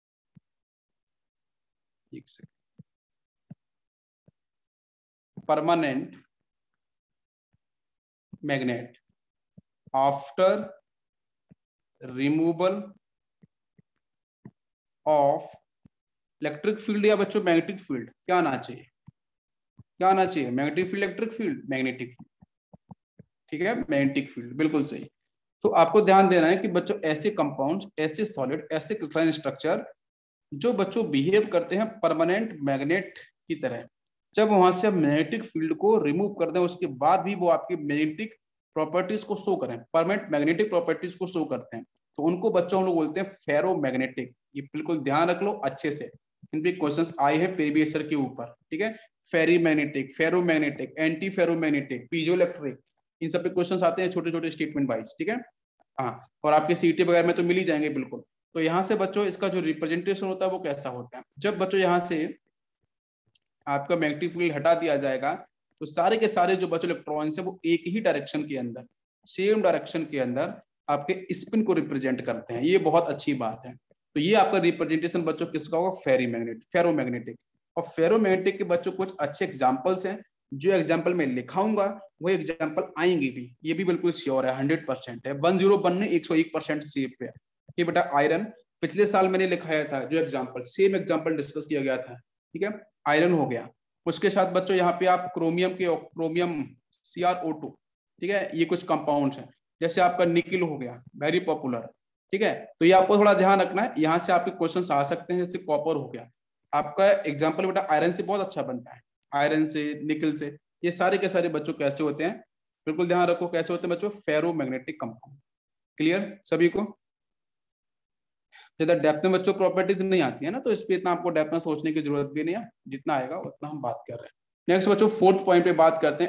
permanent magnet after removal of electric field या बच्चों मैग्नेटिक फील्ड, क्या आना चाहिए, क्या आना चाहिए, magnetic field, electric field, magnetic, ठीक है, मैग्नेटिक फील्ड, बिल्कुल सही। तो आपको ध्यान देना है कि बच्चों ऐसे कंपाउंड्स, ऐसे सॉलिड, ऐसे क्रिस्टलाइन स्ट्रक्चर जो बच्चों बिहेव करते हैं परमानेंट मैग्नेट की तरह, जब वहां से आप मैग्नेटिक फील्ड को रिमूव कर दें उसके बाद भी वो आपकी मैग्नेटिक प्रॉपर्टीज को शो करें, परमानेंट मैग्नेटिक प्रॉपर्टीज को शो करते हैं, तो उनको बच्चों हम लोग बोलते हैं फेरोमैग्नेटिक। ये बिल्कुल ध्यान रख लो अच्छे से, इन पे क्वेश्चंस आए हैं प्रीवियस ईयर के ऊपर, ठीक है। Ferrimagnetic, ferromagnetic, anti ferromagnetic, piezoelectric, इन सब पे क्वेश्चंस आते हैं छोटे छोटे स्टेटमेंट वाइज, ठीक है। हाँ, और आपके सीटी वगैरह में तो मिल ही जाएंगे बिल्कुल। तो यहाँ से बच्चों इसका जो रिप्रेजेंटेशन होता है वो कैसा होता है, जब बच्चों यहाँ से आपका मैग्नेटिक फील्ड हटा दिया जाएगा तो सारे के सारे जो बच्चों इलेक्ट्रॉन्स है वो एक ही डायरेक्शन के अंदर, सेम डायरेक्शन के अंदर आपके स्पिन को रिप्रेजेंट करते हैं। ये बहुत अच्छी बात है। तो ये आपका रिप्रेजेंटेशन बच्चों किसका होगा, फेरोमैग्नेटिक। और फेरोमैग्नेटिक के बच्चों कुछ अच्छे एग्जाम्पल्स हैं, जो एग्जाम्पल मैं लिखाऊंगा वो एग्जाम्पल आएंगे भी, ये भी बिल्कुल श्योर है, 100% है, 101 ने 101% सेफ है। ये बेटा आयरन, पिछले साल मैंने लिखाया था जो एग्जाम्पल, सेम एग्जाम्पल डिस्कस किया गया था, ठीक है, आयरन हो गया। उसके साथ बच्चों यहाँ पे आप क्रोमियम CrO2, ठीक है, ये कुछ कंपाउंड्स हैं। जैसे आपका निकिल हो गया, वेरी पॉपुलर, ठीक है। तो ये आपको थोड़ा ध्यान रखना है, यहाँ से आपके क्वेश्चंस आ सकते हैं। जैसे कॉपर हो गया, आपका एग्जाम्पल बेटा आयरन से बहुत अच्छा बनता है, आयरन से, निकल से, ये सारे के सारे बच्चों कैसे होते हैं, बिल्कुल ध्यान रखो कैसे होते हैं बच्चों, फेरोमैग्नेटिक कंपाउंड। क्लियर सभी को? ज्यादा डेप्थ में बच्चों प्रॉपर्टीज नहीं आती है ना, तो इस पे इतना आपको डेप्थ में सोचने की जरूरत भी नहीं है, जितना आएगा उतना हम बात कर रहे हैं। नेक्स्ट बच्चों फोर्थ पॉइंट पे बात करते हैं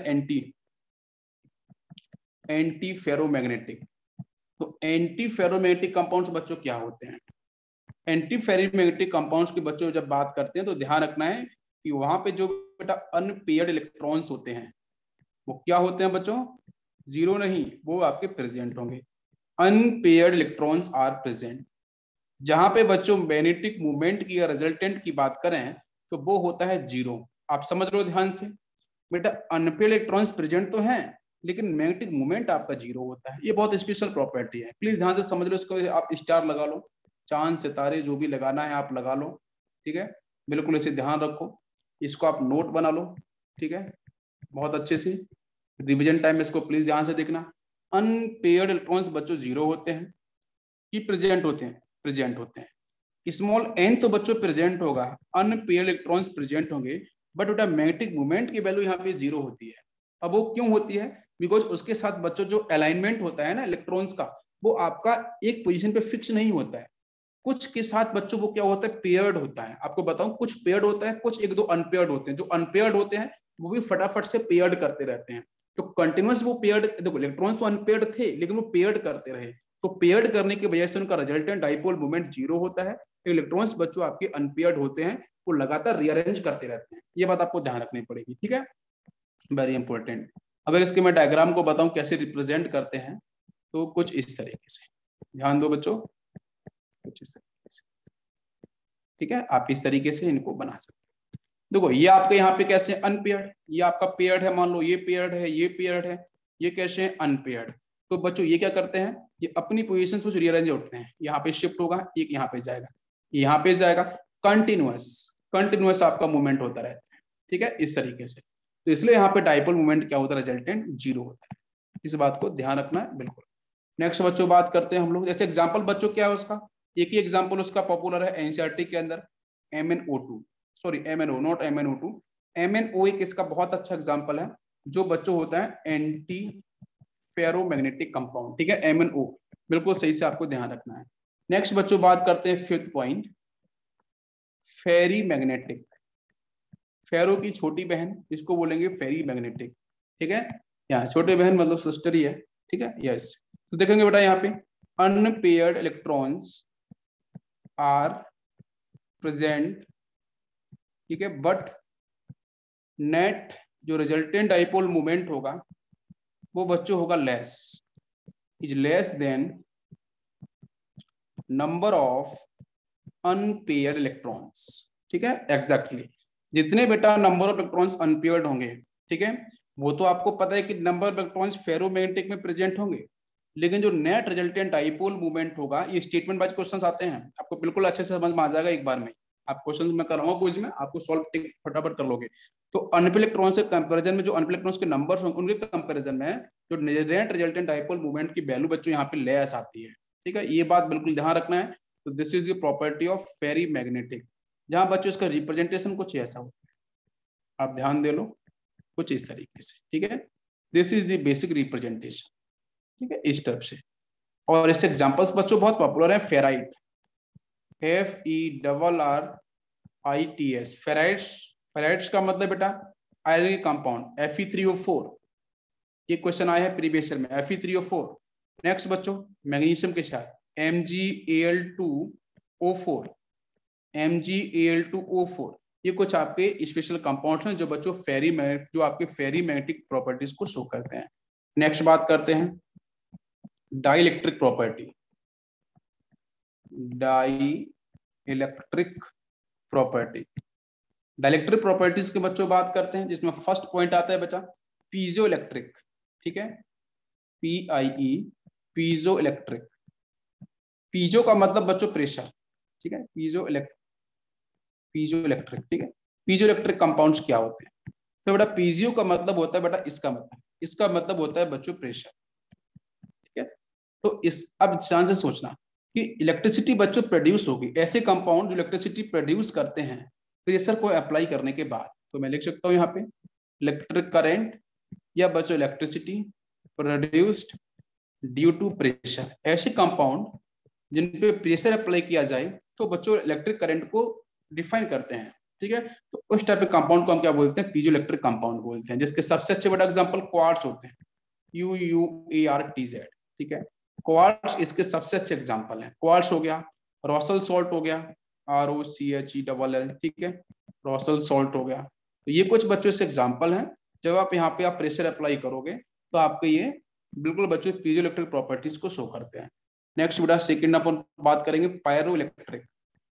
एंटी फेरोमैग्नेटिक। तो एंटी फेरोमैग्नेटिक कंपाउंड्स बच्चों क्या होते हैं? एंटी फेरोमैग्नेटिक कंपाउंड्स की बच्चों जब बात करते हैं तो ध्यान रखना है कि वहां पे जो बेटा अनपेयर्ड इलेक्ट्रॉन्स होते हैं वो क्या होते हैं बच्चों? जीरो नहीं, वो आपके प्रेजेंट होंगे। Unpaired electrons are present. जहां पे बच्चों मैग्नेटिक मूवमेंट की या रिजल्टेंट की बात करें तो वो होता है जीरो। आप समझ लो ध्यान से बेटा, अनपेयर्ड इलेक्ट्रॉन्स प्रेजेंट तो हैं लेकिन मैग्नेटिक मूवमेंट आपका जीरो होता है। ये बहुत स्पेशल प्रॉपर्टी है, प्लीज ध्यान से समझ लो इसको। आप स्टार लगा लो, चांद सितारे जो भी लगाना है आप लगा लो, ठीक है, बिल्कुल इसे ध्यान रखो। इसको आप नोट बना लो, ठीक है, बहुत अच्छे से। रिवीजन टाइम में इसको प्लीज ध्यान से देखना। अनपेयर्ड इलेक्ट्रॉन्स बच्चों जीरो होते हैं कि प्रेजेंट होते हैं? प्रेजेंट होते हैं। स्मॉल एन तो बच्चों प्रेजेंट होगा, अनपेयर्ड इलेक्ट्रॉन्स प्रेजेंट होंगे, बट बेटा मैग्नेटिक मूवमेंट की वैल्यू यहाँ पे जीरो होती है। अब वो क्यों होती है? बिकॉज उसके साथ बच्चों जो अलाइनमेंट होता है ना इलेक्ट्रॉन्स का, वो आपका एक पोजीशन पे फिक्स नहीं होता है। कुछ के साथ बच्चों वो क्या होता है, पेयर्ड होता है। आपको बताऊं, कुछ पेयर्ड होता है, कुछ एक दो अनपेयर्ड होते हैं। जो अनपेयर्ड होते हैं वो भी फटाफट से पेयर्ड करते रहते हैं। तो कंटिन्यूअस वो पेयर्ड, देखो इलेक्ट्रॉन्स तो अनपेयर्ड थे लेकिन वो पेयर्ड करते रहे, तो पेयर्ड करने की वजह से उनका रिजल्टेंट डाइपोल मोमेंट जीरो होता है। इलेक्ट्रॉन्स बच्चों आपके अनपेयर्ड होते हैं, वो लगातार रीअरेंज करते रहते हैं। ये बात आपको ध्यान रखनी पड़ेगी, ठीक है, वेरी इंपॉर्टेंट। अगर इसके मैं डायग्राम को बताऊं कैसे रिप्रेजेंट करते हैं तो कुछ इस तरीके से, ध्यान दो बच्चों, कुछ इस तरीके से, ठीक है, आप इस तरीके से इनको बना सकते हैं। देखो ये आपके यहाँ पे कैसे अनपेयर्ड, ये आपका पेयर्ड है, मान लो ये पेयर्ड है, ये पेयर्ड है, ये कैसे है अनपेयर्ड। तो बच्चों ये क्या करते हैं, ये अपनी पोजीशन से रीअरेंज होते हैं। यहाँ पे शिफ्ट होगा, एक यहाँ पे जाएगा, यहाँ पे जाएगा, कंटिन्यूअस कंटिन्यूअस आपका मूवमेंट होता रहता है, ठीक है, इस तरीके से। तो इसलिए यहाँ पे डाइपोल मूवमेंट क्या होता है, रिजल्टेंट जीरो होता है। इस बात को ध्यान रखना है बिल्कुल। नेक्स्ट बच्चों बात करते हैं हम लोग, जैसे एग्जाम्पल बच्चों क्या है उसका, एक ही एग्जाम्पल उसका पॉपुलर है एनसीईआरटी के अंदर, MnO2, sorry MnO not MnO2, MnO एक इसका बहुत अच्छा एग्जाम्पल है जो बच्चों होता है एंटी फेरोमैग्नेटिक कंपाउंड, ठीक है, MnO, बिल्कुल सही से आपको ध्यान रखना है। नेक्स्ट बच्चों बात करते हैं fifth point, ferrimagnetic. Ferro की छोटी बहन, इसको बोलेंगे फेरी मैग्नेटिक, ठीक है, यहाँ छोटी बहन मतलब सिस्टर ही है, ठीक है, यस। तो देखेंगे बेटा यहाँ पे अनपेयर्ड इलेक्ट्रॉन्स आर प्रेजेंट, ठीक है, बट नेट जो रिजल्टेंट डाइपोल मोमेंट होगा वो बच्चों होगा less, is less than number of unpaired electrons, ठीक है, एग्जैक्टली जितने बेटा नंबर ऑफ इलेक्ट्रॉन्स अनपेयर्ड होंगे, ठीक है, वो तो आपको पता है कि नंबर ऑफ इलेक्ट्रॉन्स फेरोमैग्नेटिक में प्रेजेंट होंगे, लेकिन जो नेट रिजल्टेंट डाइपोल मूवमेंट होगा, ये स्टेटमेंट वाइज क्वेश्चंस आते हैं, आपको बिल्कुल अच्छे से समझ में आ जाएगा एक बार में। आप क्वेश्चंस मैं कराऊंगा क्विज में, आपको सॉल्व फटाफट कर लोगे। तो अनपेयर्ड इलेक्ट्रॉन से कंपैरिजन में जो अनपेयर्ड इलेक्ट्रॉन्स के नंबर्स होंगे उनके कंपैरिजन में जो नेट रिजल्टेंट डाइपोल मूवमेंट की वैल्यू बच्चों यहाँ पे लेस आती है, ठीक है, ये बात बिल्कुल ध्यान रखना है। तो this is the property of ferrimagnetic, जहां बच्चों इसका रिप्रेजेंटेशन कुछ ऐसा होता है, आप ध्यान दे लो, कुछ इस तरीके से, ठीक है, this is the basic representation, ठीक है, इस टाइप से। और इससे एग्जांपल्स बच्चों बहुत पॉपुलर है, फेराइट, FeRRITS, फेराइट्स। फेराइट्स का मतलब बेटा आयरन कंपाउंड Fe3O4, ये क्वेश्चन आया है प्रीवियस ईयर में, Fe3O4। नेक्स्ट बच्चों मैग्नीशियम के साथ MgAl2O4, MgAl2O4, ये कुछ आपके स्पेशल कंपाउंड्स हैं जो बच्चों जो आपके फेरी मैग्नेटिक प्रॉपर्टीज को शो करते हैं। नेक्स्ट बात करते हैं dielectric property, dielectric property. Dielectric properties के बच्चों बात करते हैं, जिसमें फर्स्ट पॉइंट आता है बच्चा पीजो इलेक्ट्रिक, ठीक है, PIE, पीजो इलेक्ट्रिक। पीजो का मतलब बच्चों प्रेशर, ठीक है, पीजो इलेक्ट्रिक, ठीक है। पीजो इलेक्ट्रिक कंपाउंड्स क्या होते हैं, तो बेटा पीजियो का मतलब होता है बेटा इसका मतलब होता है बच्चों प्रेशर, ठीक है। तो इस अब ध्यान से सोचना कि इलेक्ट्रिसिटी बच्चों प्रोड्यूस होगी, ऐसे कंपाउंड जो इलेक्ट्रिसिटी प्रोड्यूस करते हैं प्रेशर को अप्लाई करने के बाद। तो मैं लिख सकता हूं यहाँ पे इलेक्ट्रिक करंट या बच्चों electricity produced due to pressure. ऐसे कंपाउंड जिन पे प्रेशर अप्लाई किया जाए तो बच्चों इलेक्ट्रिक करंट को डिफाइन करते हैं, ठीक है। तो उस टाइप के कंपाउंड को हम क्या बोलते हैं, पीजो इलेक्ट्रिक कंपाउंड बोलते हैं, जिसके सबसे अच्छे बड़ा एग्जांपल क्वार्ट्ज होते हैं, QUARTZ, ठीक है। क्वार्ट्ज इसके सबसे अच्छे एग्जांपल हैं। क्वार्ट्ज हो गया, रॉसल सॉल्ट हो गया, ROCHELL, ठीक है, रॉसल सॉल्ट हो गया। तो ये कुछ बच्चों से एग्जांपल हैं। जब आप यहाँ पे आप प्रेशर अप्लाई करोगे तो आपके ये बिल्कुल बच्चों पीजो इलेक्ट्रिक प्रॉपर्टीज को शो करते हैं। नेक्स्ट बेटा सेकंड अपन बात करेंगे pyroelectric.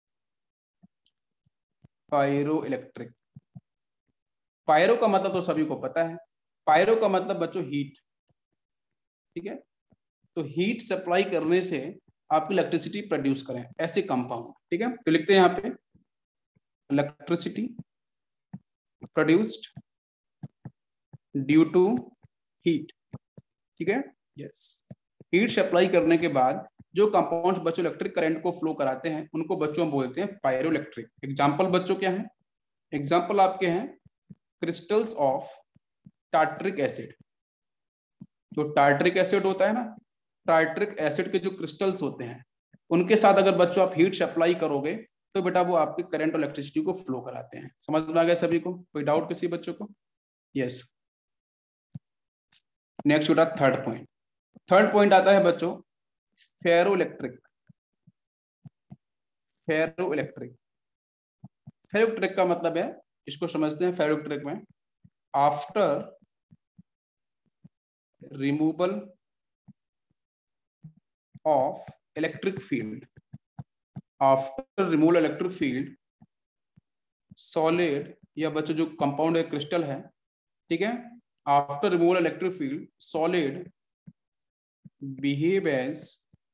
Pyroelectric, pyro का मतलब तो सभी को पता है, पायरो का मतलब बच्चों हीट, ठीक है। तो हीट सप्लाई करने से आपकी इलेक्ट्रिसिटी प्रोड्यूस करें ऐसे कंपाउंड, ठीक है। तो लिखते हैं यहाँ पे electricity produced due to heat, ठीक है, यस। हीट सप्लाई करने के बाद जो कंपाउंड्स बच्चों इलेक्ट्रिक करंट को फ्लो कराते हैं उनको बच्चों बोलते हैं पायरो इलेक्ट्रिक। एग्जाम्पल बच्चों क्या है, एग्जाम्पल आपके हैं क्रिस्टल्स ऑफ टार्टरिक एसिड। जो टार्टरिक एसिड होता है ना, टार्टरिक एसिड के जो क्रिस्टल्स होते हैं उनके साथ अगर बच्चों आप हीट सप्लाई करोगे तो बेटा वो आपके करंट और इलेक्ट्रिसिटी को फ्लो कराते हैं। समझ में आ गया सभी को, कोई डाउट किसी बच्चों को? यस। नेक्स्ट बेटा थर्ड पॉइंट, थर्ड पॉइंट आता है बच्चों ferroelectric. Ferroelectric, ferroelectric का मतलब है, इसको समझते हैं फेरो इलेक्ट्रिक में, after removal of electric field, after removal electric field solid, या बच्चों जो कंपाउंड है क्रिस्टल है, ठीक है, after removal electric field solid behave as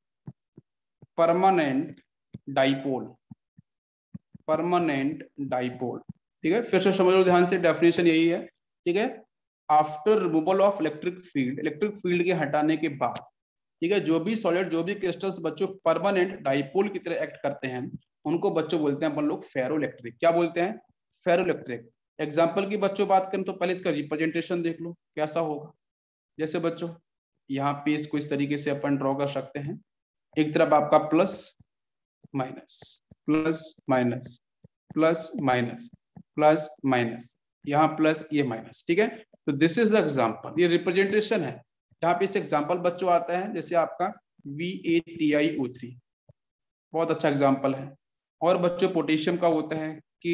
permanent dipole, permanent dipole, ठीक है। फिर से समझ लो ध्यान से, डेफिनेशन यही है, ठीक है। After removal of electric field, electric field के हटाने के बाद, ठीक है, जो भी सॉलिड जो भी क्रिस्टल्स बच्चों परमानेंट डाइपोल की तरह एक्ट करते हैं उनको बच्चों बोलते हैं अपन लोग फेरो इलेक्ट्रिक। क्या बोलते हैं? फेरो इलेक्ट्रिक। एग्जाम्पल की बच्चों बात करें तो पहले इसका रिप्रेजेंटेशन देख लो कैसा होगा। जैसे बच्चों यहाँ पे इसको इस तरीके से अपन ड्रॉ कर सकते हैं, एक तरफ आपका plus minus, plus minus, plus minus, plus minus, यहाँ प्लस ये माइनस, ठीक है। तो दिस इज द एग्जाम्पल, ये रिप्रेजेंटेशन है। जहाँ पे इस एग्जाम्पल बच्चों आता है जैसे आपका VATiO3, बहुत अच्छा एग्जाम्पल है। और बच्चों पोटेशियम का होता है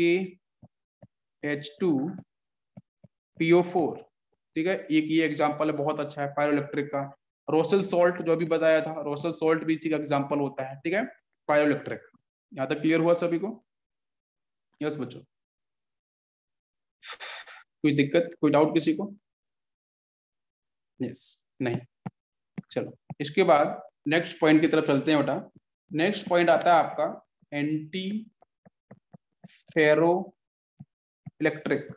KH2PO4, ठीक है, एक ये एग्जाम्पल है, बहुत अच्छा है पायरो इलेक्ट्रिक का। रोसेल सॉल्ट जो अभी बताया था, रोसेल सॉल्ट भी इसी का एग्जाम्पल होता है, ठीक है, पायरो इलेक्ट्रिक। यहाँ तक क्लियर हुआ सभी को? यस बच्चों, कोई दिक्कत, कोई डाउट किसी को? यस, नहीं, चलो इसके बाद नेक्स्ट पॉइंट की तरफ चलते हैं बेटा। नेक्स्ट पॉइंट आता है आपका antiferroelectric.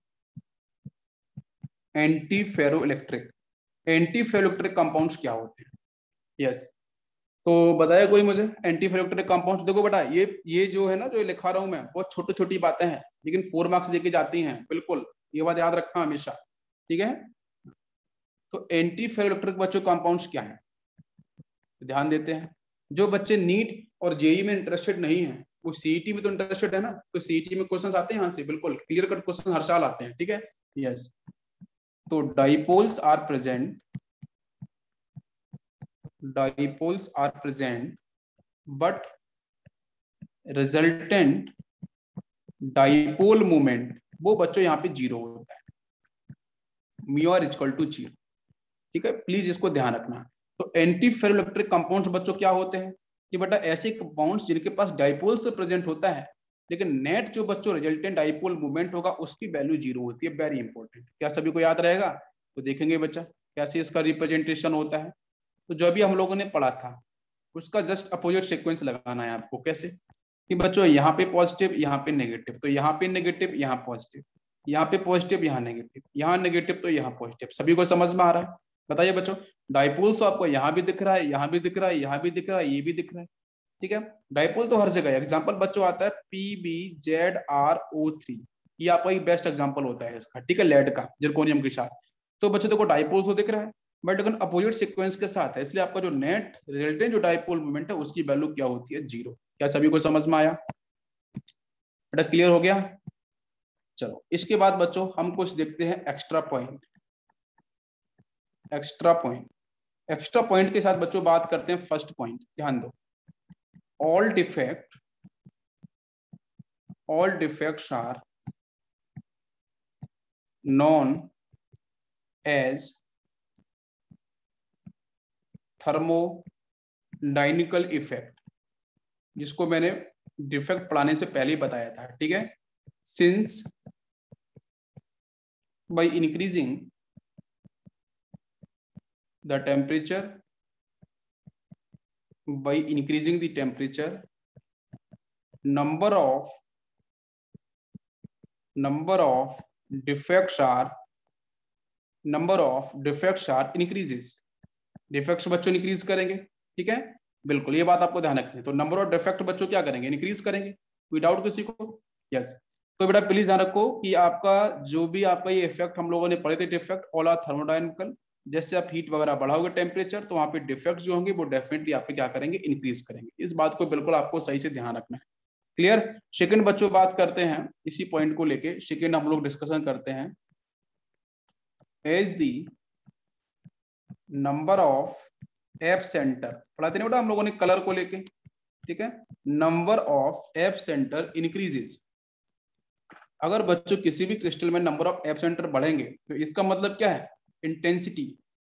Antiferroelectric, antiferroelectric compounds क्या होते हैं? यस, तो बताया कोई मुझे एंटी फेरो इलेक्ट्रिक कंपाउंड्स? देखो बेटा ये जो है ना, जो लिखा रहा हूं मैं, बहुत छोटी छोटी बातें हैं लेकिन 4 मार्क्स देके जाती हैं, बिल्कुल ये बात याद रखना हमेशा, ठीक है। तो एंटी फेरो इलेक्ट्रिक बच्चों कंपाउंड्स क्या है, ध्यान देते हैं। जो बच्चे नीट और जेई में इंटरेस्टेड नहीं है वो सीईटी में तो इंटरेस्टेड है ना, तो सीईटी में क्वेश्चंस आते हैं यहाँ से, बिल्कुल क्लियर कट क्वेश्चन हर साल आते हैं, ठीक है। यस, तो dipoles are present, dipoles are present but resultant dipole moment वो बच्चों यहाँ पे 0 होता है, म्यू आर इक्वल टू 0, ठीक है, प्लीज इसको ध्यान रखना। तो एंटी फेरो इलेक्ट्रिक कंपाउंड्स बच्चों क्या होते हैं कि बेटा ऐसे कंपाउंड्स जिनके पास डाइपोल से प्रेजेंट होता है लेकिन नेट जो बच्चों रिजल्टेंट डाइपोल मूवमेंट होगा उसकी वैल्यू 0 होती है, वेरी इंपॉर्टेंट। क्या सभी को याद रहेगा? तो देखेंगे बच्चा कैसे इसका रिप्रेजेंटेशन होता है। तो जो भी हम लोगों ने पढ़ा था उसका जस्ट अपोजिट सीक्वेंस लगाना है आपको। कैसे कि बच्चों यहाँ पे पॉजिटिव, यहाँ पे नेगेटिव, तो यहाँ पे नेगेटिव, यहाँ पॉजिटिव, यहाँ पे पॉजिटिव, यहाँ नेगेटिव, यहाँ नेगेटिव, तो यहाँ पॉजिटिव। सभी को समझ में आ रहा है? बताइए बच्चों, डाइपोल्स तो आपको यहाँ भी दिख रहा है, यहाँ भी दिख रहा है, यहाँ भी दिख रहा है, ये भी दिख रहा है, ठीक है। डाइपोल तो हर जगह है। एग्जाम्पल बच्चों आता है PbZrO3, ये आपका एक बेस्ट एग्जाम्पल होता है इसका, ठीक है, लेड का जिरकोनियम के साथ। तो बच्चों देखो डाइपोल तो दिख रहा है, बट अगर अपोजिट सीक्वेंस के साथ है, इसलिए आपका जो नेट रिजल्टेंट जो डाइपोल मोमेंट है उसकी वैल्यू क्या होती है, 0। क्या सभी को समझ में आया? बेटा क्लियर हो गया? चलो इसके बाद बच्चों हम कुछ देखते हैं extra point. Extra point, extra point के साथ बच्चों बात करते हैं फर्स्ट पॉइंट, ध्यान दो। all defects are known as thermodynamical effect, जिसको मैंने डिफेक्ट पढ़ाने से पहले ही बताया था, ठीक है। Since by increasing the temperature, number of defects are increases। Defects बच्चों इंक्रीज करेंगे, ठीक है, बिल्कुल ये बात आपको ध्यान रखनी है। तो नंबर ऑफ डिफेक्ट बच्चों क्या करेंगे, इंक्रीज करेंगे, विदाउट किसी को, यस। तो बेटा प्लीज ध्यान रखो कि आपका जो भी आपका ये इफेक्ट हम लोगों ने पढ़े थे, डिफेक्ट ऑल आर थर्मोडायनेमिकल। जैसे आप हीट वगैरह बढ़ाओगे टेम्परेचर, तो वहां पे डिफेक्ट जो होंगे वो डेफिनेटली आप क्या करेंगे, इंक्रीज करेंगे। इस बात को बिल्कुल आपको सही से ध्यान रखना है। क्लियर? सेकंड बच्चों बात करते हैं इसी पॉइंट को लेके, सेकंड हम लोग डिस्कशन करते हैं। As the number of F center, पढ़ाते नहीं बेटा हम लोगों ने कलर को लेके, ठीक है। Number of F center increases. अगर बच्चों किसी भी क्रिस्टल में नंबर ऑफ एफ सेंटर बढ़ेंगे तो इसका मतलब क्या है, इंटेंसिटी।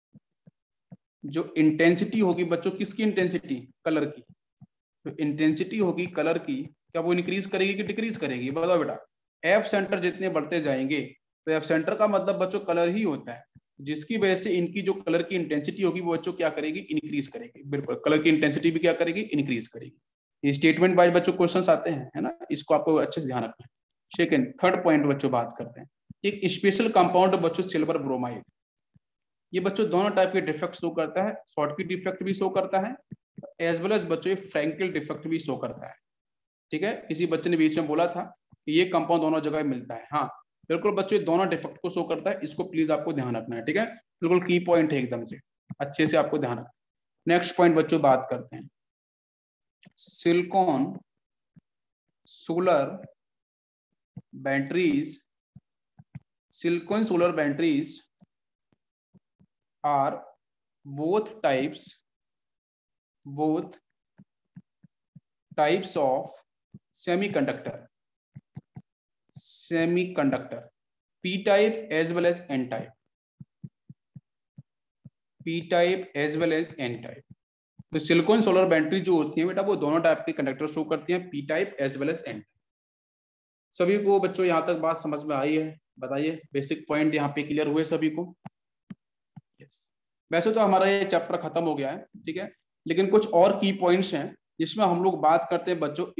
जो इंटेंसिटी होगी बच्चों, किसकी इंटेंसिटी, कलर की। तो इंटेंसिटी होगी कलर की, क्या वो इंक्रीज करेगी कि डिक्रीज करेगी, बताओ बेटा। एफ सेंटर जितने बढ़ते जाएंगे, तो एफ सेंटर का मतलब बच्चों कलर ही होता है, जिसकी वजह से इनकी जो कलर की इंटेंसिटी होगी वो बच्चों क्या करेगी, इंक्रीज करेगी। बिल्कुल कलर की इंटेंसिटी भी क्या करेगी, इंक्रीज करेगी। ये स्टेटमेंट वाइज बच्चों क्वेश्चंस आते हैं, है ना, इसको आपको अच्छे से ध्यान रखना है। सेकंड, थर्ड पॉइंट बच्चों बात करते हैं, एक स्पेशल कंपाउंड बच्चों सिल्वर ब्रोमाइड। ये बच्चों दोनों टाइप के डिफेक्ट शो करता है, शॉर्टकी डिफेक्ट भी शो करता है, एज वेल एज बच्चों फ्रैंकल डिफेक्ट भी शो करता है, ठीक है। किसी बच्चे ने बीच में बोला था कि ये कंपाउंड दोनों जगह मिलता है, हाँ बिल्कुल बच्चों ये दोनों डिफेक्ट को शो करता है। इसको प्लीज आपको ध्यान रखना है, ठीक है, बिल्कुल की पॉइंट है एकदम से, अच्छे से आपको ध्यान रखना। नेक्स्ट पॉइंट बच्चों बात करते हैं, silicon solar batteries. Silicon solar batteries are both types of semiconductor p type as well as n type, तो सिलिकॉन सोलर बैटरी जो होती है बेटा वो दोनों टाइप के कंडक्टर शो करती हैं, P type as well as N. सभी को बच्चों यहाँ तक बात समझ में आई है? बताइए, बेसिक पॉइंट यहाँ पे क्लियर हुए सभी को? यस। वैसे तो हमारा ये चैप्टर खत्म हो गया है, ठीक है, लेकिन कुछ और की पॉइंट्स हैं जिसमें हम लोग बात करते हैं बच्चों,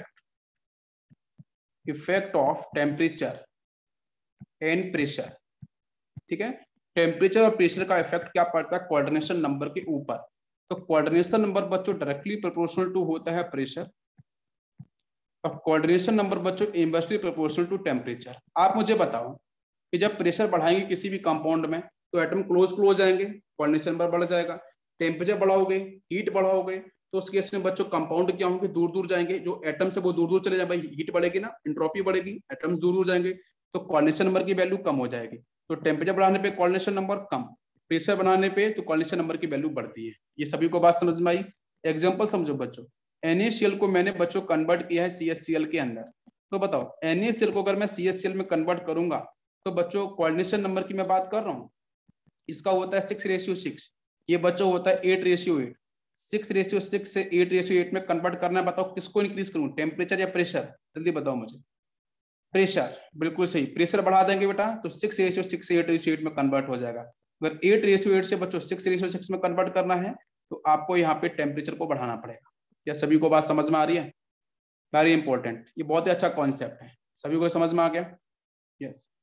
effect of temperature and pressure, ठीक है। टेम्परेचर और प्रेशर का इफेक्ट क्या पड़ता है कोऑर्डिनेशन नंबर के ऊपर। तो कोऑर्डिनेशन नंबर बच्चों डायरेक्टली प्रोपोर्शनल टू होता है प्रेशर, और कोऑर्डिनेशन नंबर बच्चों इनवर्सली प्रोपोर्शनल टू टेम्परेचर। आप मुझे बताओ कि जब प्रेशर बढ़ाएंगे किसी भी कंपाउंड में तो एटम क्लोज जाएंगे, कोऑर्डिनेशन नंबर बढ़ जाएगा। टेम्परेचर बढ़ाओगे, हीट बढ़ाओगे, तो उस केस में बच्चों कंपाउंड क्या होंगे, दूर दूर जाएंगे। जो एटम से वो दूर दूर चले जाए, भाई हीट बढ़ेगी ना, एंट्रोपी बढ़ेगी, एटम्स दूर दूर जाएंगे, तो कोऑर्डिनेशन नंबर की वैल्यू कम हो जाएगी। तो टेम्परेचर बढ़ाने पे कोऑर्डिनेशन नंबर कम, प्रेशर बढ़ाने पे तो कोऑर्डिनेशन नंबर की वैल्यू बढ़ती है। ये सभी को बात समझ में आई? एग्जाम्पल समझो बच्चों, NaCl को मैंने बच्चों कन्वर्ट किया है CHCl के अंदर, तो बताओ NaCl को अगर मैं CHCl में कन्वर्ट करूंगा तो बच्चों कोऑर्डिनेशन नंबर की मैं बात कर रहा हूँ, इसका होता है 6:6, ये बच्चों होता है 8:8। 6:6 से 8:8 में कन्वर्ट करना है, बताओ किसको इंक्रीज करूं, टेम्परेचर या प्रेशर? जल्दी बताओ मुझे। प्रेशर, बिल्कुल सही, प्रेशर बढ़ा देंगे बेटा तो 6:6 से 8:8 में कन्वर्ट हो जाएगा। अगर 8:8 से बच्चों 6:6 में कन्वर्ट करना है तो आपको यहाँ पे टेम्परेचर को बढ़ाना पड़ेगा। क्या सभी को बात समझ में आ रही है? वेरी इंपॉर्टेंट, ये बहुत ही अच्छा कॉन्सेप्ट है, सभी को समझ में आ गया? यस।